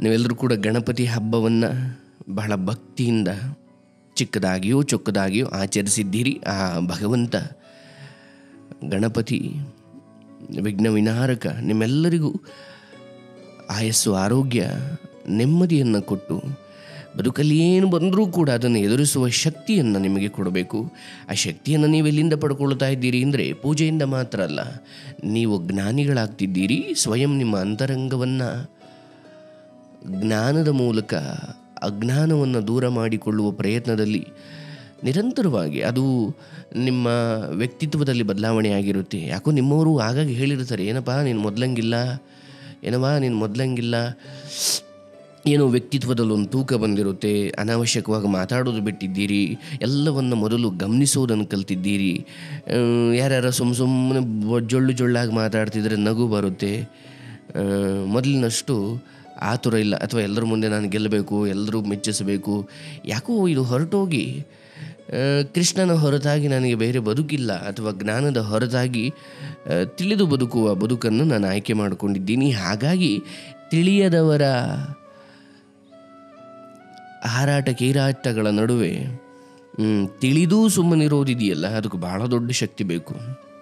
ನೀವೆಲ್ಲರೂ ಕೂಡ ಗಣಪತಿ ಹಬ್ಬವನ್ನು ಬಹಳ ಭಕ್ತಿಯಿಂದ ಚಿಕ್ಕದಾಗಿಯೋ ಚೊಕ್ಕದಾಗಿಯೋ ಆಚರಿಸಿದ್ದೀರಿ. ಆ ಭಗವಂತ ಗಣಪತಿ ವಿಘ್ನ ವಿನಾರಕ ನಿಮ್ಮೆಲ್ಲರಿಗೂ ಆಯಸ್ಸು, ಆರೋಗ್ಯ, ನೆಮ್ಮದಿಯನ್ನು ಕೊಟ್ಟು ಬದುಕಲ್ಲಿ ಏನು ಬಂದರೂ ಕೂಡ ಅದನ್ನು ಎದುರಿಸುವ ಶಕ್ತಿಯನ್ನು ನಿಮಗೆ ಕೊಡಬೇಕು. ಆ ಶಕ್ತಿಯನ್ನು ನೀವೆಲ್ಲಿಂದ ಪಡ್ಕೊಳ್ತಾ ಇದ್ದೀರಿ ಅಂದರೆ ಪೂಜೆಯಿಂದ ಮಾತ್ರ ಅಲ್ಲ, ನೀವು ಜ್ಞಾನಿಗಳಾಗ್ತಿದ್ದೀರಿ. ಸ್ವಯಂ ನಿಮ್ಮ ಅಂತರಂಗವನ್ನು ಜ್ಞಾನದ ಮೂಲಕ ಅಜ್ಞಾನವನ್ನು ದೂರ ಮಾಡಿಕೊಳ್ಳುವ ಪ್ರಯತ್ನದಲ್ಲಿ ನಿರಂತರವಾಗಿ ಅದು ನಿಮ್ಮ ವ್ಯಕ್ತಿತ್ವದಲ್ಲಿ ಬದಲಾವಣೆ ಆಗಿರುತ್ತೆ. ಯಾಕೋ ನಿಮ್ಮವರು ಆಗಾಗ ಹೇಳಿರ್ತಾರೆ, ಏನಪ್ಪ ನೀನು ಮೊದಲಂಗಿಲ್ಲ, ಏನೋ ವ್ಯಕ್ತಿತ್ವದಲ್ಲಿ ಒಂದು ತೂಕ ಬಂದಿರುತ್ತೆ, ಅನಾವಶ್ಯಕವಾಗಿ ಮಾತಾಡೋದು ಬಿಟ್ಟಿದ್ದೀರಿ, ಎಲ್ಲವನ್ನು ಮೊದಲು ಗಮನಿಸೋದನ್ನು ಕಲ್ತಿದ್ದೀರಿ. ಯಾರ್ಯಾರ ಸುಮ್ಮನೆ ಜೊಳ್ಳಾಗಿ ಮಾತಾಡ್ತಿದ್ರೆ ನಗು ಬರುತ್ತೆ, ಮೊದಲಿನಷ್ಟು ಆತುರ ಇಲ್ಲ, ಅಥವಾ ಎಲ್ಲರ ಮುಂದೆ ನಾನು ಗೆಲ್ಲಬೇಕು, ಎಲ್ಲರೂ ಮೆಚ್ಚಿಸಬೇಕು. ಯಾಕೋ ಇದು ಹೊರಟೋಗಿ ಕೃಷ್ಣನ ಹೊರತಾಗಿ ನನಗೆ ಬೇರೆ ಬದುಕಿಲ್ಲ, ಅಥವಾ ಜ್ಞಾನದ ಹೊರತಾಗಿ ತಿಳಿದು ಬದುಕುವ ಬದುಕನ್ನು ನಾನು ಆಯ್ಕೆ ಮಾಡಿಕೊಂಡಿದ್ದೀನಿ. ಹಾಗಾಗಿ ತಿಳಿಯದವರ ಹಾರಾಟ ಕೀರಾಟಗಳ ನಡುವೆ ತಿಳಿದೂ ಸುಮ್ಮನಿರೋದಿದೆಯಲ್ಲ, ಅದಕ್ಕೆ ಭಾಳ ದೊಡ್ಡ ಶಕ್ತಿ ಬೇಕು,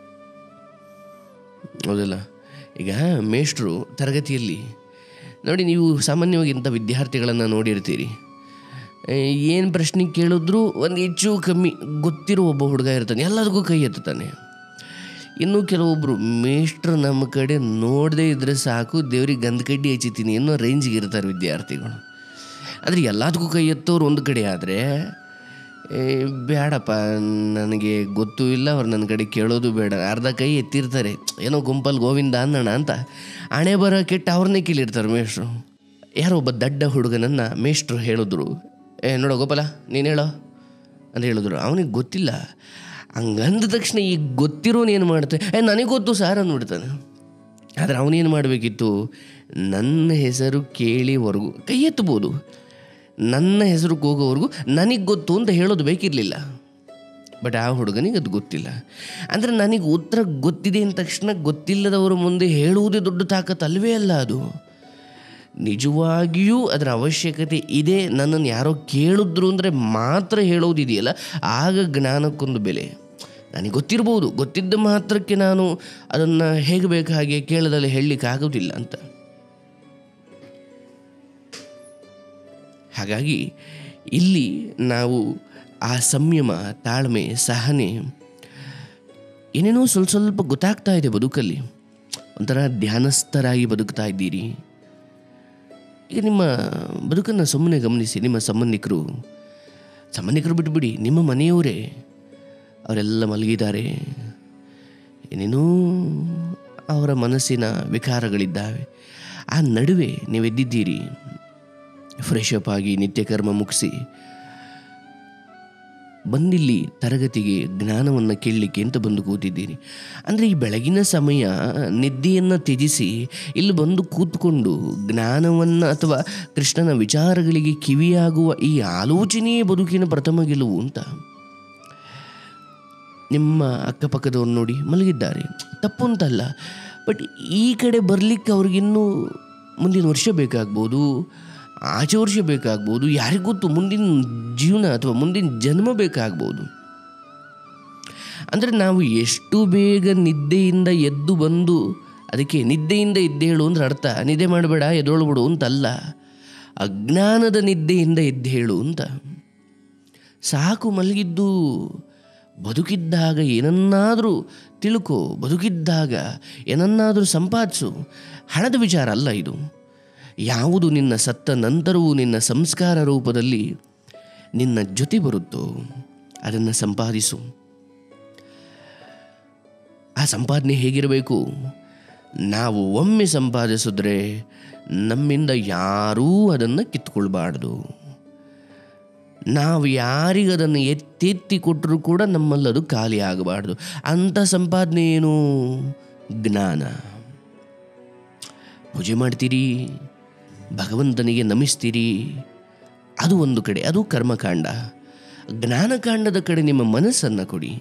ಹೌದಲ್ಲ? ಈಗ ಮೇಷ್ಟ್ರು ತರಗತಿಯಲ್ಲಿ ನೋಡಿ, ನೀವು ಸಾಮಾನ್ಯವಾಗಿ ಇಂಥ ವಿದ್ಯಾರ್ಥಿಗಳನ್ನು ನೋಡಿರ್ತೀರಿ. ಏನು ಪ್ರಶ್ನೆ ಕೇಳಿದ್ರೂ ಒಂದು ಹೆಚ್ಚು ಕಮ್ಮಿ ಗೊತ್ತಿರೋ ಒಬ್ಬ ಹುಡುಗ ಇರ್ತಾನೆ, ಎಲ್ಲದಕ್ಕೂ ಕೈ ಎತ್ತಾನೆ. ಇನ್ನು ಕೆಲವೊಬ್ಬರು ಮೇಷ್ಟ್ರು ನಮ್ಮ ಕಡೆ ನೋಡದೇ ಇದ್ದರೆ ಸಾಕು, ದೇವ್ರಿಗೆ ಗಂಧ ಕಡ್ಡಿ ಹಚ್ಚಿತೀನಿ ಅನ್ನೋ ರೇಂಜಿಗೆ ಇರ್ತಾರೆ ವಿದ್ಯಾರ್ಥಿಗಳು. ಆದರೆ ಎಲ್ಲದಕ್ಕೂ ಕೈ ಎತ್ತೋರು ಒಂದು ಕಡೆ ಆದರೆ, ಬೇಡಪ್ಪ ನನಗೆ ಗೊತ್ತೂ ಇಲ್ಲ, ಅವ್ರು ನನ್ನ ಕಡೆ ಕೇಳೋದು ಬೇಡ, ಅರ್ಧ ಕೈ ಎತ್ತಿರ್ತಾರೆ, ಏನೋ ಗುಂಪಲ್ಲಿ ಗೋವಿಂದ ಅನ್ನೋಣ ಅಂತ ಹಣೆ ಬರ ಕೆಟ್ಟು ಅವ್ರನ್ನೇ ಕೀಳಿರ್ತಾರೆ ಮೇಷ್ಟ್ರು. ಯಾರೋ ಒಬ್ಬ ದಡ್ಡ ಹುಡುಗನನ್ನು ಮೇಷ್ಟ್ರು ಹೇಳಿದ್ರು, ನೋಡೋ ಗೋಪಾಲ ನೀನು ಹೇಳೋ ಅಂತ ಹೇಳಿದ್ರು. ಅವನಿಗೆ ಗೊತ್ತಿಲ್ಲ. ಹಂಗಂದ ತಕ್ಷಣ ಈಗ ಗೊತ್ತಿರೋನು ಏನು ಮಾಡ್ತಾನೆ, ನನಗೆ ಗೊತ್ತು ಸಾರ್ ಅಂದ್ಬಿಡ್ತಾನೆ. ಆದರೆ ಅವನೇನು ಮಾಡಬೇಕಿತ್ತು, ನನ್ನ ಹೆಸರು ಕೇಳಿವರೆಗೂ ಕೈ ಎತ್ತಬೋದು, ನನ್ನ ಹೆಸರು ಹೋಗೋವರೆಗೂ ನನಗೆ ಗೊತ್ತು ಅಂತ ಹೇಳೋದು ಬೇಕಿರಲಿಲ್ಲ. ಬಟ್ ಆ ಹುಡುಗನಿಗೆ ಅದು ಗೊತ್ತಿಲ್ಲ. ಅಂದರೆ ನನಗೆ ಉತ್ತರ ಗೊತ್ತಿದೆ ಅಂದ ತಕ್ಷಣ ಗೊತ್ತಿಲ್ಲದವರ ಮುಂದೆ ಹೇಳುವುದೇ ದೊಡ್ಡ ತಾಕತ್ತು ಅಲ್ವೇ ಅಲ್ಲ. ಅದು ನಿಜವಾಗಿಯೂ ಅದರ ಅವಶ್ಯಕತೆ ಇದೆ. ನನ್ನನ್ನು ಯಾರೋ ಕೇಳಿದ್ರು ಅಂದರೆ ಮಾತ್ರ ಹೇಳೋದಿದೆಯಲ್ಲ, ಆಗ ಜ್ಞಾನಕ್ಕೊಂದು ಬೆಲೆ. ನನಗೆ ಗೊತ್ತಿರ್ಬೋದು, ಗೊತ್ತಿದ್ದ ಮಾತ್ರಕ್ಕೆ ನಾನು ಅದನ್ನು ಹೇಗೆ ಬೇಕು ಹಾಗೆ ಕೇಳದಲ್ಲಿ ಹೇಳಲಿಕ್ಕಾಗೋದಿಲ್ಲ ಅಂತ. ಹಾಗಾಗಿ ಇಲ್ಲಿ ನಾವು ಆ ಸಂಯಮ, ತಾಳ್ಮೆ, ಸಹನೆ ಏನೇನೋ ಸ್ವಲ್ಪ ಗೊತ್ತಾಗ್ತಾ ಇದೆ ಬದುಕಲ್ಲಿ. ಒಂಥರ ಧ್ಯಾನಸ್ಥರಾಗಿ ಬದುಕ್ತಾ ಇದ್ದೀರಿ. ಈಗ ನಿಮ್ಮ ಬದುಕನ್ನು ಸುಮ್ಮನೆ ಗಮನಿಸಿ. ನಿಮ್ಮ ಸಂಬಂಧಿಕರು ಬಿಟ್ಟುಬಿಡಿ, ನಿಮ್ಮ ಮನೆಯವರೇ ಅವರೆಲ್ಲ ಮಲಗಿದ್ದಾರೆ, ಏನೇನೋ ಅವರ ಮನಸ್ಸಿನ ವಿಕಾರಗಳಿದ್ದಾವೆ. ಆ ನಡುವೆ ನೀವೆದ್ದಿದ್ದೀರಿ, ಫ್ರೆಶ್ ಅಪ್ ಆಗಿ ನಿತ್ಯ ಕರ್ಮ ಮುಗಿಸಿ ಬಂದಿಲ್ಲಿ ತರಗತಿಗೆ ಜ್ಞಾನವನ್ನು ಕೇಳಲಿಕ್ಕೆ ಅಂತ ಬಂದು ಕೂತಿದ್ದೀರಿ. ಅಂದರೆ ಈ ಬೆಳಗಿನ ಸಮಯ ನಿದ್ದೆಯನ್ನು ತ್ಯಜಿಸಿ ಇಲ್ಲಿ ಬಂದು ಕೂತ್ಕೊಂಡು ಜ್ಞಾನವನ್ನು ಅಥವಾ ಕೃಷ್ಣನ ವಿಚಾರಗಳಿಗೆ ಕಿವಿಯಾಗುವ ಈ ಆಲೋಚನೆಯೇ ಬದುಕಿನ ಪ್ರಥಮ ಗೆಲುವು ಅಂತ. ನಿಮ್ಮ ಅಕ್ಕಪಕ್ಕದವ್ರು ನೋಡಿ ಮಲಗಿದ್ದಾರೆ, ತಪ್ಪು ಅಂತಲ್ಲ. ಬಟ್ ಈ ಕಡೆ ಬರಲಿಕ್ಕೆ ಅವ್ರಿಗಿನ್ನೂ ಮುಂದಿನ ವರ್ಷ ಬೇಕಾಗ್ಬೋದು, ಆಚೆ ವರ್ಷ ಬೇಕಾಗ್ಬೋದು, ಯಾರಿಗೂ ಗೊತ್ತು, ಮುಂದಿನ ಜೀವನ ಅಥವಾ ಮುಂದಿನ ಜನ್ಮ ಬೇಕಾಗ್ಬೋದು. ಅಂದರೆ ನಾವು ಎಷ್ಟು ಬೇಗ ನಿದ್ದೆಯಿಂದ ಎದ್ದು ಬಂದು, ಅದಕ್ಕೆ ನಿದ್ದೆಯಿಂದ ಎದ್ದೇಳು ಅಂದ್ರೆ ಅರ್ಥ ನಿದ್ದೆ ಮಾಡಬೇಡ ಎದ್ದೊಳ್ಬಿಡು ಅಂತಲ್ಲ, ಅಜ್ಞಾನದ ನಿದ್ದೆಯಿಂದ ಎದ್ದೇಳು ಅಂತ. ಸಾಕು ಮಲಗಿದ್ದು. ಬದುಕಿದ್ದಾಗ ಏನನ್ನಾದರೂ ತಿಳ್ಕೊ, ಬದುಕಿದ್ದಾಗ ಏನನ್ನಾದರೂ ಸಂಪಾದಿಸು. ಹಣದ ವಿಚಾರ ಅಲ್ಲ ಇದು. ಯಾವುದು ನಿನ್ನ ಸತ್ತ ನಂತರವೂ ನಿನ್ನ ಸಂಸ್ಕಾರ ರೂಪದಲ್ಲಿ ನಿನ್ನ ಜೊತೆ ಬರುತ್ತೋ ಅದನ್ನು ಸಂಪಾದಿಸು. ಆ ಸಂಪಾದನೆ ಹೇಗಿರಬೇಕು? ನಾವು ಒಮ್ಮೆ ಸಂಪಾದಿಸಿದ್ರೆ ನಮ್ಮಿಂದ ಯಾರೂ ಅದನ್ನು ಕಿತ್ಕೊಳ್ಬಾರ್ದು. ನಾವು ಯಾರಿಗೆ ಅದನ್ನು ಎತ್ತೆತ್ತಿ ಕೊಟ್ಟರೂ ಕೂಡ ನಮ್ಮಲ್ಲದು ಖಾಲಿ ಆಗಬಾರ್ದು. ಅಂಥ ಸಂಪಾದನೆ ಏನು? ಜ್ಞಾನ. ಪೂಜೆ ಮಾಡ್ತೀರಿ, ಭಗವಂತನಿಗೆ ನಮಿಸ್ತೀರಿ, ಅದು ಒಂದು ಕಡೆ, ಅದು ಕರ್ಮಕಾಂಡ. ಜ್ಞಾನಕಾಂಡದ ಕಡೆ ನಿಮ್ಮ ಮನಸ್ಸನ್ನು ಕೊಡಿ.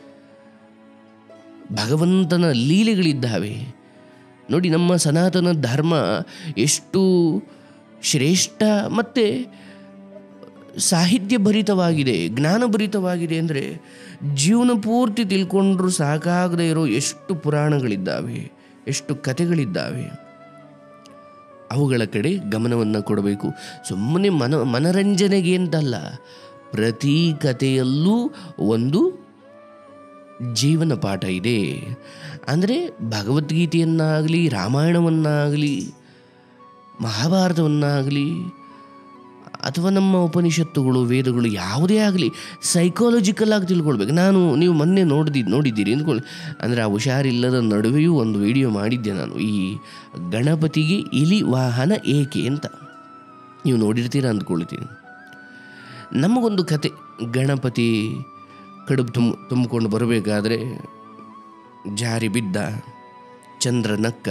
ಭಗವಂತನ ಲೀಲೆಗಳಿದ್ದಾವೆ ನೋಡಿ. ನಮ್ಮ ಸನಾತನ ಧರ್ಮ ಎಷ್ಟು ಶ್ರೇಷ್ಠ ಮತ್ತು ಸಾಹಿತ್ಯಭರಿತವಾಗಿದೆ, ಜ್ಞಾನಭರಿತವಾಗಿದೆ. ಅಂದರೆ ಜೀವನ ಪೂರ್ತಿ ತಿಳ್ಕೊಂಡ್ರೂ ಸಾಕಾಗದೇ ಇರೋ ಎಷ್ಟು ಪುರಾಣಗಳಿದ್ದಾವೆ, ಎಷ್ಟು ಕಥೆಗಳಿದ್ದಾವೆ. ಅವುಗಳ ಕಡೆ ಗಮನವನ್ನು ಕೊಡಬೇಕು. ಸುಮ್ಮನೆ ಮನರಂಜನೆಗೆ ಅಂತಲ್ಲ, ಪ್ರತಿ ಕಥೆಯಲ್ಲೂ ಒಂದು ಜೀವನ ಪಾಠ ಇದೆ. ಅಂದರೆ ಭಗವದ್ಗೀತೆಯನ್ನಾಗಲಿ, ರಾಮಾಯಣವನ್ನಾಗಲಿ, ಮಹಾಭಾರತವನ್ನಾಗಲಿ, ಅಥವಾ ನಮ್ಮ ಉಪನಿಷತ್ತುಗಳು, ವೇದಗಳು ಯಾವುದೇ ಆಗಲಿ ಸೈಕಾಲಜಿಕಲ್ ಆಗಿ ತಿಳ್ಕೊಳ್ಬೇಕು. ನೀವು ಮೊನ್ನೆ ನೋಡಿದ್ದೀರಿ ಅಂದ್ಕೊಳ್ಳಿ. ಅಂದರೆ ಆ ಹುಷಾರಿಲ್ಲದ ನಡುವೆಯೂ ಒಂದು ವಿಡಿಯೋ ಮಾಡಿದ್ದೆ ನಾನು, ಈ ಗಣಪತಿಗೆ ಇಲಿ ವಾಹನ ಏಕೆ ಅಂತ. ನೀವು ನೋಡಿರ್ತೀರ ಅಂದ್ಕೊಳ್ತೀನಿ. ನಮಗೊಂದು ಕತೆ, ಗಣಪತಿ ಕಡುಬು ತುಂಬಿಕೊಂಡು ಬರಬೇಕಾದ್ರೆ ಜಾರಿ ಬಿದ್ದ, ಚಂದ್ರ ನಕ್ಕ.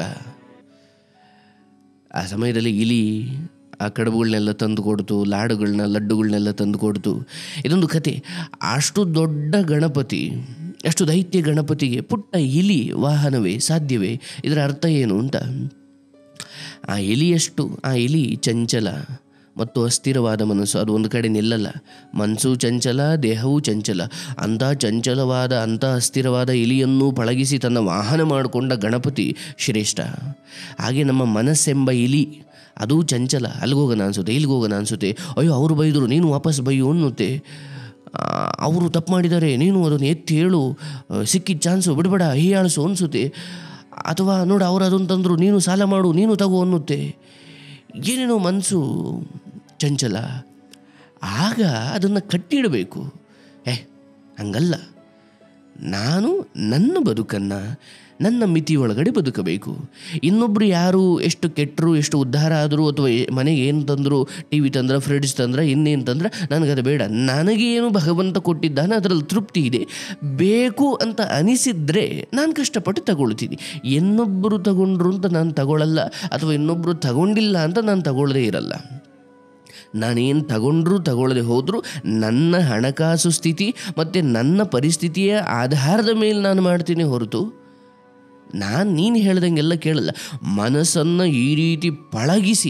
ಆ ಸಮಯದಲ್ಲಿ ಇಲಿ ಆ ಕಡುಬುಗಳನ್ನೆಲ್ಲ ತಂದು ಕೊಡ್ತು, ಲಡ್ಡುಗಳನ್ನೆಲ್ಲ ತಂದು ಕೊಡ್ತು. ಇದೊಂದು ಕತೆ. ಅಷ್ಟು ದೊಡ್ಡ ಗಣಪತಿ, ಅಷ್ಟು ದೈತ್ಯ ಗಣಪತಿಗೆ ಪುಟ್ಟ ಇಲಿ ವಾಹನವೇ ಸಾಧ್ಯವೇ? ಇದರ ಅರ್ಥ ಏನು ಅಂತ. ಆ ಇಲಿ ಚಂಚಲ ಮತ್ತು ಅಸ್ಥಿರವಾದ ಮನಸ್ಸು. ಅದು ಒಂದು ಕಡೆ ನಿಲ್ಲಲ್ಲ. ಮನಸ್ಸು ಚಂಚಲ, ದೇಹವೂ ಚಂಚಲ. ಅಂಥ ಚಂಚಲವಾದ, ಅಂಥ ಅಸ್ಥಿರವಾದ ಇಲಿಯನ್ನು ಪಳಗಿಸಿ ತನ್ನ ವಾಹನ ಮಾಡಿಕೊಂಡ ಗಣಪತಿ ಶ್ರೇಷ್ಠ. ಹಾಗೆ ನಮ್ಮ ಮನಸ್ಸೆಂಬ ಇಲಿ, ಅದು ಚಂಚಲ. ಅಲ್ಲಿಗೋಗೋಣ ಅನಿಸುತ್ತೆ, ಇಲ್ಲಿಗೋಗೋಣ ಅನಿಸುತ್ತೆ. ಅಯ್ಯೋ ಅವರು ಬೈದರು, ನೀನು ವಾಪಸ್ ಬೈಯು ಅನ್ನುತ್ತೆ. ಅವರು ತಪ್ಪು ಮಾಡಿದ್ದಾರೆ, ನೀನು ಅದನ್ನು ಎತ್ತಿ ಹೇಳು, ಸಿಕ್ಕಿದ ಚಾನ್ಸು ಬಿಡಬೇಡ, ಹೀಯಾಳಿಸು ಅನಿಸುತ್ತೆ. ಅಥವಾ ನೋಡು, ಅವರು ಅದನ್ನು ತಂದರು, ನೀನು ಸಾಲ ಮಾಡು, ನೀನು ತಗೋ ಅನ್ನುತ್ತೆ. ಏನೇನೋ ಮನಸ್ಸು ಚಂಚಲ. ಆಗ ಅದನ್ನು ಕಟ್ಟಿಡಬೇಕು. ಹಂಗಲ್ಲ, ನಾನು ನನ್ನ ಬದುಕನ್ನು ನನ್ನ ಮಿತಿ ಒಳಗಡೆ ಬದುಕಬೇಕು. ಇನ್ನೊಬ್ಬರು ಯಾರು ಎಷ್ಟು ಕೆಟ್ಟರು, ಎಷ್ಟು ಉದ್ಧಾರ ಆದರೂ, ಅಥವಾ ಮನೆಗೆ ಏನು ತಂದರು, ಟಿ ವಿ ತಂದ್ರೆ, ಫ್ರಿಡ್ಜ್ ತಂದ್ರೆ, ಇನ್ನೇನು ತಂದ್ರೆ, ನನಗದು ಬೇಡ. ನನಗೇನು ಭಗವಂತ ಕೊಟ್ಟಿದ್ದಾನೆ ಅದರಲ್ಲಿ ತೃಪ್ತಿ ಇದೆ. ಬೇಕು ಅಂತ ಅನಿಸಿದರೆ ನಾನು ಕಷ್ಟಪಟ್ಟು ತಗೊಳ್ತೀನಿ. ಇನ್ನೊಬ್ಬರು ತಗೊಂಡ್ರು ಅಂತ ನಾನು ತಗೊಳ್ಳಲ್ಲ, ಅಥವಾ ಇನ್ನೊಬ್ಬರು ತಗೊಂಡಿಲ್ಲ ಅಂತ ನಾನು ತಗೊಳ್ಳದೇ ಇರಲ್ಲ. ನಾನೇನು ತಗೊಂಡ್ರೂ ತಗೊಳ್ಳದೆ ಹೋದರೂ ನನ್ನ ಹಣಕಾಸು ಸ್ಥಿತಿ ಮತ್ತು ನನ್ನ ಪರಿಸ್ಥಿತಿಯ ಆಧಾರದ ಮೇಲೆ ನಾನು ಮಾಡ್ತೀನಿ ಹೊರತು ನೀನು ಹೇಳ್ದಂಗೆಲ್ಲ ಕೇಳಲ್ಲ. ಮನಸ್ಸನ್ನು ಈ ರೀತಿ ಪಳಗಿಸಿ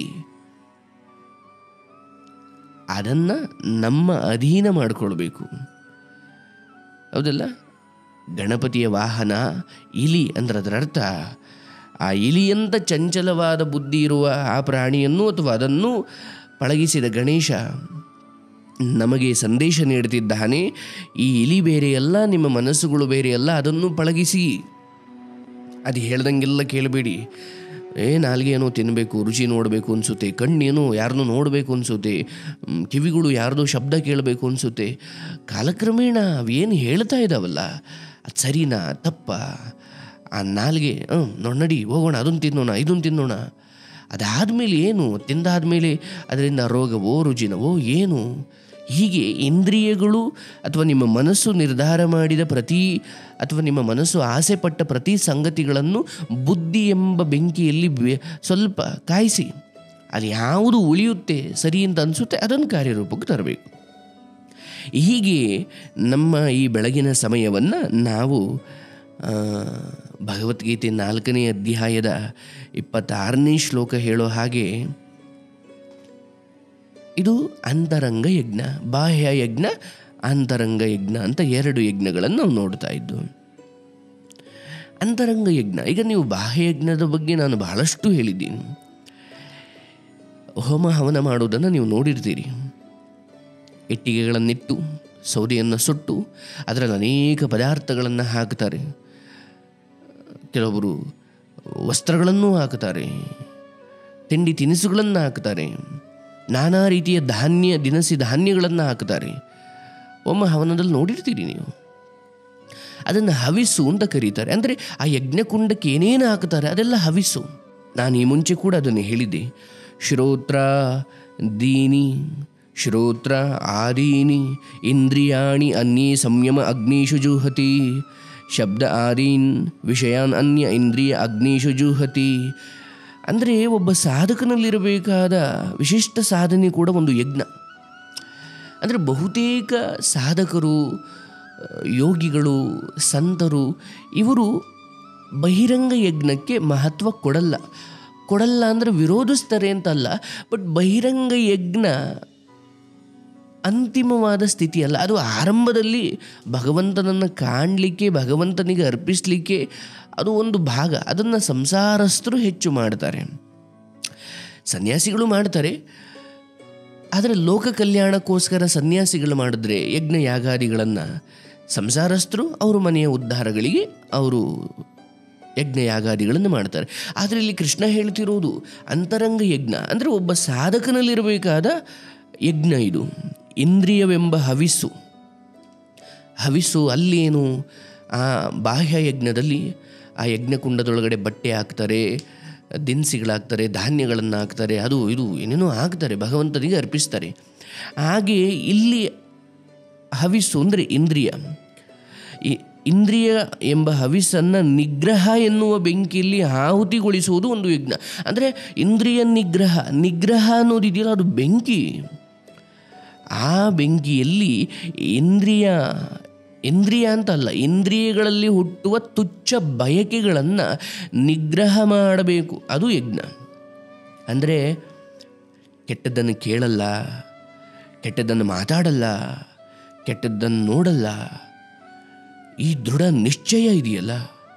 ಅದನ್ನು ನಮ್ಮ ಅಧೀನ ಮಾಡಿಕೊಳ್ಬೇಕು. ಹೌದಲ್ಲ? ಗಣಪತಿಯ ವಾಹನ ಇಲಿ ಅಂದ್ರೆ ಅದರ ಅರ್ಥ, ಆ ಇಲಿಯಂತ ಚಂಚಲವಾದ ಬುದ್ಧಿ ಇರುವ ಆ ಪ್ರಾಣಿಯನ್ನು ಅಥವಾ ಅದನ್ನು ಪಳಗಿಸಿದ ಗಣೇಶ ನಮಗೆ ಸಂದೇಶ ನೀಡುತ್ತಿದ್ದಾನೆ. ಈ ಇಲಿ ಬೇರೆಯಲ್ಲ, ನಿಮ್ಮ ಮನಸ್ಸುಗಳು ಬೇರೆಯಲ್ಲ, ಅದನ್ನು ಪಳಗಿಸಿ. ಅದು ಹೇಳ್ದಂಗೆಲ್ಲ ಕೇಳಬೇಡಿ. ನಾಲ್ಗೆ ಏನೋ ತಿನ್ನಬೇಕು, ರುಚಿ ನೋಡಬೇಕು ಅನಿಸುತ್ತೆ, ಕಣ್ಣೇನೋ ಯಾರನ್ನೂ ನೋಡಬೇಕು ಅನಿಸುತ್ತೆ, ಕಿವಿಗಳು ಯಾರ್ದೋ ಶಬ್ದ ಕೇಳಬೇಕು ಅನಿಸುತ್ತೆ. ಕಾಲಕ್ರಮೇಣ ಅವೇನು ಹೇಳ್ತಾ ಇದ್ದಾವಲ್ಲ, ಅದು ಸರಿನಾ ತಪ್ಪ? ಆ ನಾಲ್ಗೆ ನಡಿ ಹೋಗೋಣ, ಅದನ್ನು ತಿನ್ನೋಣ, ಇದನ್ನು ತಿನ್ನೋಣ. ಅದಾದಮೇಲೆ ಏನು? ತಿಂದಾದಮೇಲೆ ಅದರಿಂದ ರೋಗವೋ ರುಜಿನವೋ ಏನು? ಹೀಗೆ ಇಂದ್ರಿಯಗಳು ಅಥವಾ ನಿಮ್ಮ ಮನಸ್ಸು ನಿರ್ಧಾರ ಮಾಡಿದ ಅಥವಾ ನಿಮ್ಮ ಮನಸ್ಸು ಆಸೆ ಪಟ್ಟ ಪ್ರತಿ ಸಂಗತಿಗಳನ್ನು ಬುದ್ಧಿ ಎಂಬ ಬೆಂಕಿಯಲ್ಲಿ ಸ್ವಲ್ಪ ಕಾಯಿಸಿ, ಅದು ಯಾವುದು ಉಳಿಯುತ್ತೆ ಸರಿ ಅಂತ ಅನಿಸುತ್ತೆ ಅದನ್ನು ಕಾರ್ಯರೂಪಕ್ಕೆ ತರಬೇಕು. ಹೀಗೆ ನಮ್ಮ ಈ ಬೆಳಗಿನ ಸಮಯವನ್ನು ನಾವು ಭಗವದ್ಗೀತೆ 4ನೇ ಅಧ್ಯಾಯದ 26ನೇ ಶ್ಲೋಕ ಹೇಳೋ ಹಾಗೆ, ಇದು ಅಂತರಂಗ ಯಜ್ಞ, ಬಾಹ್ಯ ಯಜ್ಞ, ಅಂತರಂಗ ಯಜ್ಞ ಅಂತ 2 ಯಜ್ಞಗಳನ್ನು ನಾವು ನೋಡ್ತಾ ಇದ್ದು. ಅಂತರಂಗ ಯಜ್ಞ, ಈಗ ನೀವು ಬಾಹ್ಯ ಯಜ್ಞದ ಬಗ್ಗೆ ನಾನು ಬಹಳಷ್ಟು ಹೇಳಿದ್ದೀನಿ. ಹೋಮ ಹವನ ಮಾಡೋದನ್ನು ನೀವು ನೋಡಿರ್ತೀರಿ. ಇಟ್ಟಿಗೆಗಳನ್ನಿಟ್ಟು ಸೌದೆಯನ್ನು ಸುಟ್ಟು ಅದರಲ್ಲಿ ಅನೇಕ ಪದಾರ್ಥಗಳನ್ನು ಹಾಕ್ತಾರೆ. ಕೆಲವೊಬ್ಬರು ವಸ್ತ್ರಗಳನ್ನೂ ಹಾಕ್ತಾರೆ, ತಿಂಡಿ ತಿನಿಸುಗಳನ್ನು ಹಾಕ್ತಾರೆ, ನಾನಾ ರೀತಿಯ ದಿನಸಿ ಧಾನ್ಯಗಳನ್ನು ಹಾಕ್ತಾರೆ. ಹೋಮ ಹವನದಲ್ಲಿ ನೋಡಿರ್ತೀರಿ ನೀವು. ಅದನ್ನು ಹವಿಸ್ಸು ಅಂತ ಕರೀತಾರೆ. ಅಂದರೆ ಆ ಯಜ್ಞಕುಂಡಕ್ಕೆ ಏನೇನು ಹಾಕ್ತಾರೆ ಅದೆಲ್ಲ ಹವಿಸ್ಸು. ನಾನು ಈ ಮುಂಚೆ ಕೂಡ ಅದನ್ನು ಹೇಳಿದ್ದೆ. ಶ್ರೋತ್ರ ಆದೀನಿ ಇಂದ್ರಿಯಾಣಿ ಅನ್ಯೇ ಸಂಯಮ ಅಗ್ನಿಷು ಜುಹತಿ, ಶಬ್ದ ಆದೀನ್ ವಿಷಯಾನ್ ಅನ್ಯ ಇಂದ್ರಿಯ ಅಗ್ನಿಷು ಜುಹತಿ. ಅಂದರೆ ಒಬ್ಬ ಸಾಧಕನಲ್ಲಿರಬೇಕಾದ ವಿಶಿಷ್ಟ ಸಾಧನೆ ಕೂಡ ಒಂದು ಯಜ್ಞ. ಅಂದರೆ ಬಹುತೇಕ ಸಾಧಕರು, ಯೋಗಿಗಳು, ಸಂತರು ಇವರು ಬಹಿರಂಗ ಯಜ್ಞಕ್ಕೆ ಮಹತ್ವ ಕೊಡಲ್ಲ. ಕೊಡಲ್ಲ ಅಂದರೆ ವಿರೋಧಿಸ್ತಾರೆ ಅಂತಲ್ಲ, ಬಟ್ ಬಹಿರಂಗ ಯಜ್ಞ ಅಂತಿಮವಾದ ಸ್ಥಿತಿ ಅಲ್ಲ. ಅದು ಆರಂಭದಲ್ಲಿ ಭಗವಂತನನ್ನು ಕಾಣಲಿಕ್ಕೆ, ಭಗವಂತನಿಗೆ ಅರ್ಪಿಸಲಿಕ್ಕೆ ಅದು ಒಂದು ಭಾಗ. ಅದನ್ನು ಸಂಸಾರಸ್ಥರು ಹೆಚ್ಚು ಮಾಡ್ತಾರೆ, ಸನ್ಯಾಸಿಗಳು ಮಾಡ್ತಾರೆ. ಆದರೆ ಲೋಕ ಕಲ್ಯಾಣಕ್ಕೋಸ್ಕರ ಸನ್ಯಾಸಿಗಳು ಮಾಡಿದ್ರೆ ಯಜ್ಞ ಯಾಗಾದಿಗಳನ್ನು, ಸಂಸಾರಸ್ಥರು ಅವರ ಮನೆಯ ಉದ್ಧಾರಗಳಿಗೆ ಅವರು ಯಜ್ಞ ಯಾಗಾದಿಗಳನ್ನು ಮಾಡ್ತಾರೆ. ಆದರೆ ಇಲ್ಲಿ ಕೃಷ್ಣ ಹೇಳ್ತಿರೋದು ಅಂತರಂಗ ಯಜ್ಞ, ಅಂದರೆ ಒಬ್ಬ ಸಾಧಕನಲ್ಲಿರಬೇಕಾದ ಯಜ್ಞ ಇದು. ಇಂದ್ರಿಯವೆಂಬ ಹವಿಸ್ಸು. ಅಲ್ಲೇನು, ಆ ಬಾಹ್ಯ ಯಜ್ಞದಲ್ಲಿ ಆ ಯಜ್ಞಕುಂಡದೊಳಗಡೆ ಬಟ್ಟೆ ಹಾಕ್ತಾರೆ, ದಿನಸಿಗಳಾಗ್ತಾರೆ, ಧಾನ್ಯಗಳನ್ನು ಹಾಕ್ತಾರೆ, ಅದು ಇದು ಏನೇನೋ ಹಾಕ್ತಾರೆ, ಭಗವಂತನಿಗೆ ಅರ್ಪಿಸ್ತಾರೆ. ಹಾಗೆ ಇಲ್ಲಿ ಹವಿಸ್ಸು ಅಂದರೆ ಇಂದ್ರಿಯ. ಇಂದ್ರಿಯ ಎಂಬ ಹವಿಸ್ಸನ್ನು ನಿಗ್ರಹ ಎನ್ನುವ ಬೆಂಕಿಯಲ್ಲಿ ಆಹುತಿಗೊಳಿಸುವುದು ಒಂದು ಯಜ್ಞ. ಅಂದರೆ ಇಂದ್ರಿಯ ನಿಗ್ರಹ ಅನ್ನೋದಿದೆಯಲ್ಲ, ಅದು ಬೆಂಕಿ. ಆ ಬೆಂಕಿಯಲ್ಲಿ ಇಂದ್ರಿಯ ಅಂತಲ್ಲ, ಇಂದ್ರಿಯಗಳಲ್ಲಿ ಹುಟ್ಟುವ ತುಚ್ಛ ಬಯಕೆಗಳನ್ನು ನಿಗ್ರಹ ಮಾಡಬೇಕು, ಅದು ಯಜ್ಞ. ಅಂದರೆ ಕೆಟ್ಟದ್ದನ್ನು ಕೇಳಲ್ಲ, ಕೆಟ್ಟದ್ದನ್ನು ಮಾತಾಡಲ್ಲ, ಕೆಟ್ಟದ್ದನ್ನು ನೋಡಲ್ಲ, ಈ ದೃಢ ನಿಶ್ಚಯ ಇದೆಯಲ್ಲ,